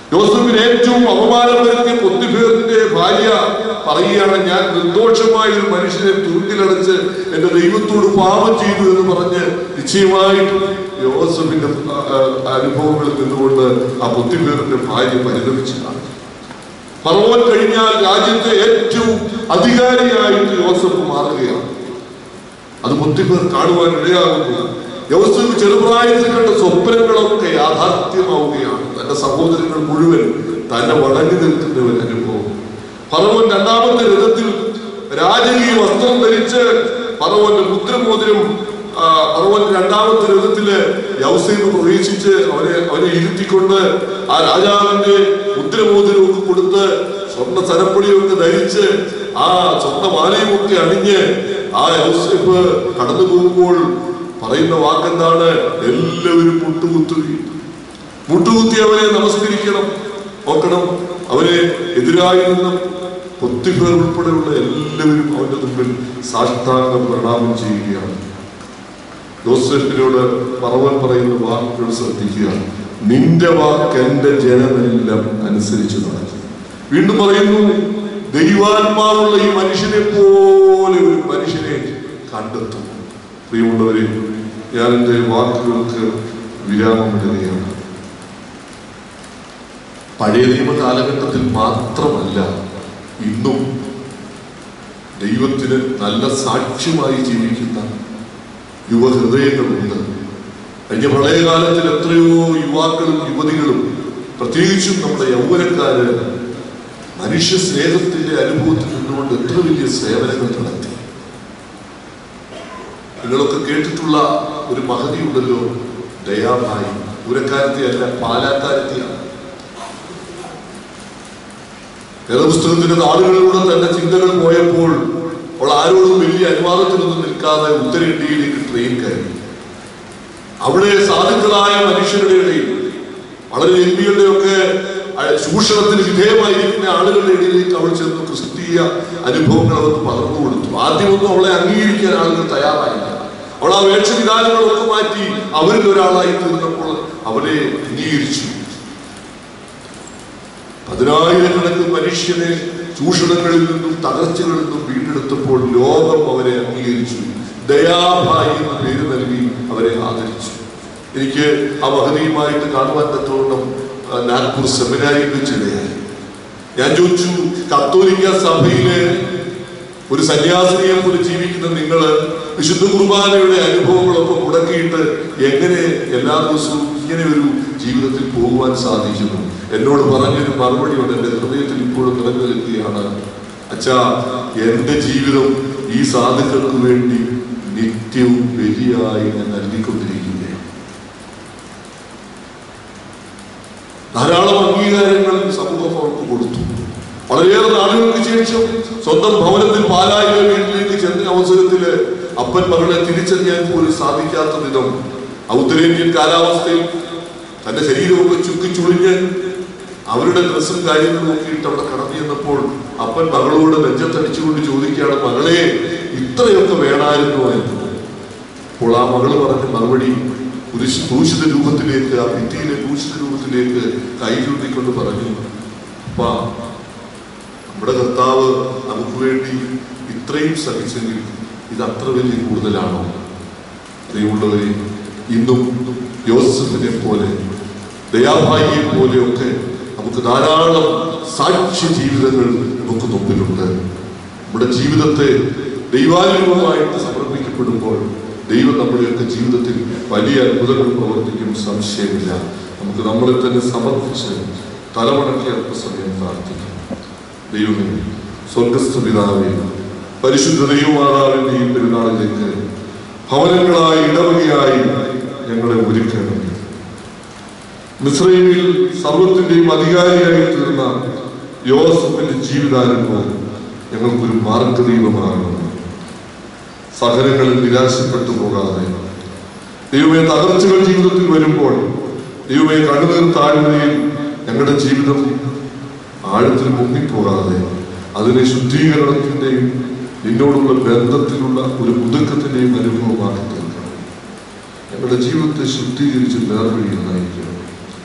യോസേഫിന് ഏറ്റവും അപമാനം വരുത്തിയ പോത്തിഫേറിന്റെ ഭാര്യ പറയുകയാണ്, ഞാൻ നിർദോഷമായ ഒരു മനുഷ്യനെ തുറുങ്കിലടച്ച് എന്റെ ദൈവത്തോട് പാപം ചെയ്തു എന്ന് പറഞ്ഞ് നിശ്ചയമായിട്ടും യോസേഫിന്റെ അനുഭവങ്ങളിൽ നിന്നുകൊണ്ട് ആ പോത്തിഫേറിന്റെ ഭാര്യ പരിതപിച്ചതാണ്. ഫറവോൻ കഴിഞ്ഞാൽ രാജ്യത്തെ ഏറ്റവും അധികാരിയായിട്ട് യോസേഫ് മാറുകയാണ്. അത് പോത്തിഫേർ കാണുവാൻ ഇടയാകുന്നു. യോസേഫ് ചെറുപ്രായത്തിൽ കണ്ട സ്വപ്നങ്ങളൊക്കെ യാഥാർത്ഥ്യമാവുകയാണ്. തന്റെ സഹോദരങ്ങൾ മുഴുവൻ തന്നെ വണങ്ങി നിൽക്കുന്ന ഒരു അനുഭവം. ഫറവോൻ രണ്ടാമത്തെ രഥത്തിൽ രാജകീയ വസ്ത്രം ധരിച്ച് ഫറവോന്റെ മുദ്രമോതിരം ഫറവോന്റെ രണ്ടാമത്തെ രഥത്തില് യോസേഫ് പ്രവേശിച്ച് അവനെ അവനെ ഇരുത്തിക്കൊണ്ട് ആ രാജാവിന്റെ മുദ്രമോതിരമൊക്കെ കൊടുത്ത് സ്വർണ്ണ സരപ്പടിയൊക്കെ ധരിച്ച് ആ സ്വർണ്ണമാലയും ഒക്കെ അണിഞ്ഞ് ആ യോസേഫ് കടന്നു പോകുമ്പോൾ പറയുന്ന വാക്കെന്താണ്? എല്ലാവരും മുട്ടുകുത്തുകയും മുട്ടുകുത്തി അവനെ നമസ്കരിക്കണം. നോക്കണം, അവനെ എതിരായി നിന്നും പോത്തിഫേർ ഉൾപ്പെടെയുള്ള എല്ലാവരും അവന്റെ മുമ്പിൽ സാഷ്ടാംഗം പ്രണാമം ചെയ്യുകയാണ്. യോസേഫിനോട് ഫറവോൻ പറയുന്ന വാക്കുകൾ ശ്രദ്ധിക്കുക. നിന്റെ വാക്ക് എന്റെ ജനമെല്ലാം അനുസരിച്ചു നടക്കും. വീണ്ടും പറയുന്നു, ദൈവാത്മാവുള്ള ഈ മനുഷ്യനെ പോലെ ഒരു മനുഷ്യനെ കണ്ടെത്തും. പ്രിയമുള്ളവരെ, ഞാൻ എൻ്റെ വാക്കുകൾക്ക് വിരാമം ഇടുകയാണ്. പഴയ നിയമ കാലഘട്ടത്തിൽ മാത്രമല്ല, ഇന്നും ദൈവത്തിന് നല്ല സാക്ഷ്യമായി ജീവിക്കുന്ന യുവഹൃദയങ്ങളുണ്ട്. കഴിഞ്ഞ പ്രളയകാലത്തിൽ എത്രയോ യുവാക്കളും യുവതികളും പ്രത്യേകിച്ചും നമ്മുടെ യൗവനക്കാര് മനുഷ്യ സ്നേഹത്തിന്റെ അനുഭവത്തിൽ നിന്നുകൊണ്ട് എത്ര വലിയ സേവനങ്ങൾ നടത്തി. നിങ്ങളൊക്കെ കേട്ടിട്ടുള്ള ഒരു മഹതി ഉണ്ടല്ലോ, ദയാഭായി. പൂരക്കാരത്തെ അല്ല, പാലാക്കാരത്തെയാണ്. വേദപുസ്തകത്തിന്റെ നാടുകളിലൂടെ തന്റെ ചിന്തകൾ പോയപ്പോൾ അവൾ ആരോടും വലിയ അനുവാദത്തിനൊന്നും നിൽക്കാതെ ഉത്തരേന്ത്യയിലേക്ക് ട്രെയിൻ കയറി. അവിടെ സാധുക്കളായ മനുഷ്യരുടെ ഇടയിൽ വളരെ എംപികളുടെയൊക്കെ ചൂഷണത്തിന് വിധേയമായിരിക്കുന്ന ആളുകളുടെ ഇടയിലേക്ക് അവൾ ചെന്ന് ക്രിസ്തീയ അനുഭവങ്ങൾ അവർക്ക് പകർന്നു കൊടുത്തു. ആദ്യമൊന്നും അവളെ അംഗീകരിക്കാൻ ആളുകൾ തയ്യാറായില്ല. അവൾ ആ വേഷവിധാനങ്ങളൊക്കെ മാറ്റി അവരിൽ ഒരാളായി തീർന്നപ്പോൾ അവരെ അംഗീകരിച്ചു. പതിനായിരക്കണക്കിന് മനുഷ്യനെ ചൂഷണങ്ങളിൽ നിന്നും തകർച്ചകളിൽ നിന്നും വീണ്ടെടുത്തപ്പോൾ ലോകം അവരെ അംഗീകരിച്ചു. ദയാഭായി എന്ന പേര് നൽകി അവരെ ആദരിച്ചു. എനിക്ക് ആ മഹതിയുമായിട്ട് കാണുവാൻ തക്കവണ്ണം നാഗ്പൂർ സെമിനാരിയിൽ വെച്ചിടയായി. ഞാൻ ചോദിച്ചു, കത്തോലിക്ക സഭയിലെ ഒരു സന്യാസിനിയെ പോലെ ജീവിക്കുന്ന നിങ്ങള് വിശുദ്ധ കുർബാനയുടെ അനുഭവങ്ങളൊക്കെ മുടക്കിയിട്ട് എങ്ങനെ എല്ലാ ദിവസവും ഇങ്ങനെ ഒരു ജീവിതത്തിൽ പോകുവാൻ സാധിക്കുന്നു? എന്നോട് പറഞ്ഞൊരു മറുപടിയുണ്ട്, എൻ്റെ ഹൃദയത്തിൽ ഇപ്പോഴും നിറഞ്ഞു നിൽക്കുകയാണ്. അച്ഛാ, എൻ്റെ ജീവിതം ഈ സാധുക്കൾക്ക് വേണ്ടി നിത്യവും ബലിയായി ഞാൻ നൽകിക്കൊണ്ടിരിക്കുകയാണ്. ധാരാളം അംഗീകാരങ്ങൾ സമൂഹം അവർക്ക് കൊടുത്തു. വളരെയേറെ നാളുകൾക്ക് ശേഷം സ്വന്തം ഭവനത്തിൽ പാലായിലെ വീട്ടിലേക്ക് ചെന്ന അവസരത്തില് അപ്പൻ മകളെ തിരിച്ചറിയാൻ പോലും സാധിക്കാത്ത വിധം ഉത്തരേന്ത്യൻ കാലാവസ്ഥയിൽ തന്റെ ശരീരമൊക്കെ ചുക്കിച്ചുളിഞ്ഞ് അവരുടെ ഡ്രസ്സും കാര്യങ്ങളും നോക്കിയിട്ട് അവിടെ കടന്നു ചെന്നപ്പോൾ അപ്പൻ മകളോട് നെഞ്ചത്തടിച്ചുകൊണ്ട് ചോദിക്കുകയാണ്, മകളെ ഇത്രയൊക്കെ വേണമായിരുന്നു എന്ന്. അപ്പോൾ ആ മകള് പറഞ്ഞ മറുപടി ക്രൂശിത രൂപത്തിലേക്ക്, ആ ഭിത്തിയിലെ ക്രൂശിത രൂപത്തിലേക്ക് കൈ ചൂണ്ടിക്കൊണ്ട് പറഞ്ഞു, അപ്പാ, നമ്മുടെ കർത്താവ് നമുക്ക് വേണ്ടി ഇത്രയും സഹിച്ചെങ്കിൽ ഇത് അത്ര വലിയ കൂടുതലാണോ? പ്രിയമുള്ളവരെ, ഇന്നും യോസേഫിനെ പോലെ ദയാഭായിയെ പോലെയൊക്കെ നമുക്ക് ധാരാളം സാക്ഷ്യ ജീവിതങ്ങൾ നമുക്ക് മുമ്പിലുണ്ട്. നമ്മുടെ ജീവിതത്തെ ദൈവാനുഭവമായിട്ട് സമർപ്പിക്കപ്പെടുമ്പോൾ ദൈവം നമ്മുടെയൊക്കെ ജീവിതത്തിൽ വലിയ അത്ഭുതങ്ങൾ പ്രവർത്തിക്കും, സംശയമില്ല. നമുക്ക് നമ്മളെ തന്നെ സമർപ്പിച്ച് തലമടക്കി അല്പസമയം പ്രാർത്ഥിക്കാം. ദൈവമേ, സ്വർഗസ്ഥ പിതാവേ, പരിശുദ്ധ ദൈവമാതാവിന്റെ ഈ പെരുന്നാളിലേക്ക് ഭവനങ്ങളായി ഇടവകയായി ഞങ്ങളെ ഒരുക്കണം. മിസ്രൈമിൽ സർവത്തിന്റെയും അധികാരിയായി തീർന്ന യോസേഫിന്റെ ജീവിതാനുഭവം ഞങ്ങൾക്കൊരു മാർഗദീപമാകണം. സഹനങ്ങളിൽ നിരാശപ്പെട്ടു പോകാതെ, ദൈവമേ, തകർച്ചകൾ ജീവിതത്തിൽ വരുമ്പോൾ ദൈവമേ, കണ്ണുനീർ താഴ്വരയിൽ ഞങ്ങളുടെ ജീവിതം ആഴത്തിൽ മുങ്ങിപ്പോകാതെ അതിനെ ശുദ്ധീകരണത്തിന്റെയും നിന്നോടുള്ള ബന്ധത്തിലുള്ള ഒരു പുതുക്കത്തിന്റെയും അനുഭവമാക്കി തീർക്കണം. ഞങ്ങളുടെ ജീവിതത്തെ ശുദ്ധീകരിച്ച് നേർവഴിയിൽ നയിക്കണം.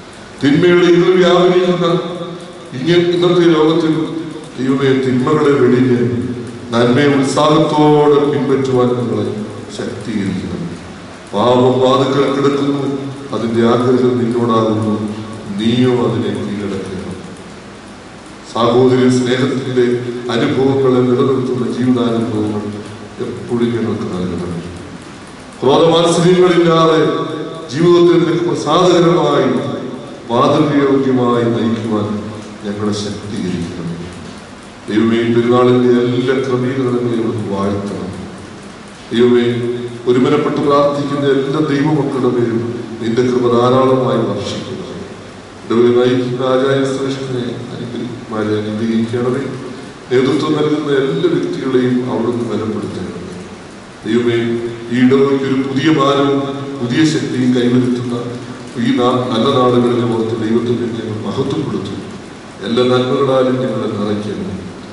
തിന്മയുടെ ഇത് വ്യാപരിക്കുന്ന ഇങ്ങനെ ഇന്നത്തെ ലോകത്തിൽ ദൈവമേ തിന്മകളെ വെടിഞ്ഞ് നന്മയെ ഉത്സാഹത്തോടെ പിൻപറ്റുവാൻ നിങ്ങളെ ശക്തീകരിക്കണം. പാപം വാതുക്കൾ കിടക്കുന്നു, അതിന്റെ ആഗ്രഹം നിന്നോടാകുന്നു, നീയോ അതിനെ കീഴടക്കണം. സാഹോദര്യ സ്നേഹത്തിന്റെ അനുഭവങ്ങളെ നിലനിർത്തുന്ന ജീവിതാനുഭവങ്ങൾ എപ്പോഴും ഞങ്ങൾക്ക് നൽകണം. ക്രോധമാത്സര്യങ്ങളില്ലാതെ ജീവിതത്തിൽ നിനക്ക് പ്രസാദകരമായി മാതൃകയോഗ്യമായി നയിക്കുവാൻ ഞങ്ങളെ ശക്തീകരിക്കണം. ദൈവമേ, പെരുന്നാളിന്റെ എല്ലാ ക്രമീകരണങ്ങളെയും നമുക്ക് വാഴ്ത്തണം. ദൈവമേ, ഒരുമനപ്പെട്ട് പ്രാർത്ഥിക്കുന്ന എല്ലാ ദൈവമക്കളുടെ പേരും നിന്റെ കൃപ ധാരാളമായി വർഷിക്കണം. ഇടവരെ നയിക്കുന്ന ആചാര്യ ശ്രേഷ്ഠനെ അനുഗ്രഹിക്കുമാരെ അനുഗ്രഹിക്കണമേ. നേതൃത്വം നൽകുന്ന എല്ലാ വ്യക്തികളെയും അവിടുന്ന് ബലപ്പെടുത്തണം. ദൈവമേ, ഈ ഇടവയ്ക്ക് ഒരു പുതിയ ഭാരവും പുതിയ ശക്തിയും കൈവരുത്തുന്ന ഈ നല്ല നാടുകളിലെ ഓർത്ത് ദൈവത്തിന് ഞങ്ങൾ മഹത്വപ്പെടുത്തും. എല്ലാ നന്മകളാലും ഞങ്ങളെ നിറയ്ക്കണം.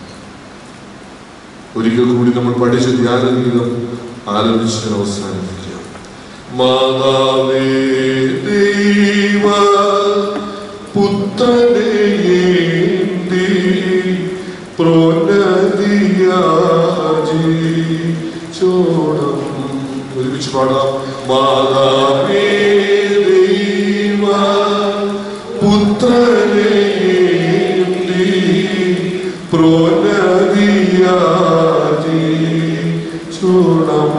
ഒരിക്കൽ കൂടി നമ്മൾ പഠിച്ച ധ്യാനഗീതം ആരംഭിച്ച് അവസാനിപ്പിക്കാം. മാതാവേ ദൈവ പുത്രനേന്തി പ്രോന്നതിയാചോണം. ഒരുമിച്ച് പാടാം. മാതാവേ ദൈവ പുത്രനേന്തി പ്രോന്നതിയാചോണം.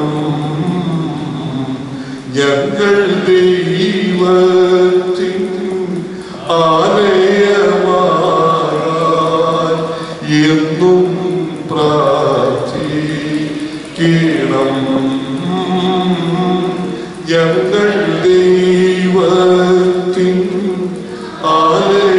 ഞങ്ങൾ ദൈവത്തിൻ ആലയമാകാൻ എന്നും പ്രാർത്ഥിക്കണം. ഞങ്ങൾ ദൈവത്തിൻ ആലയ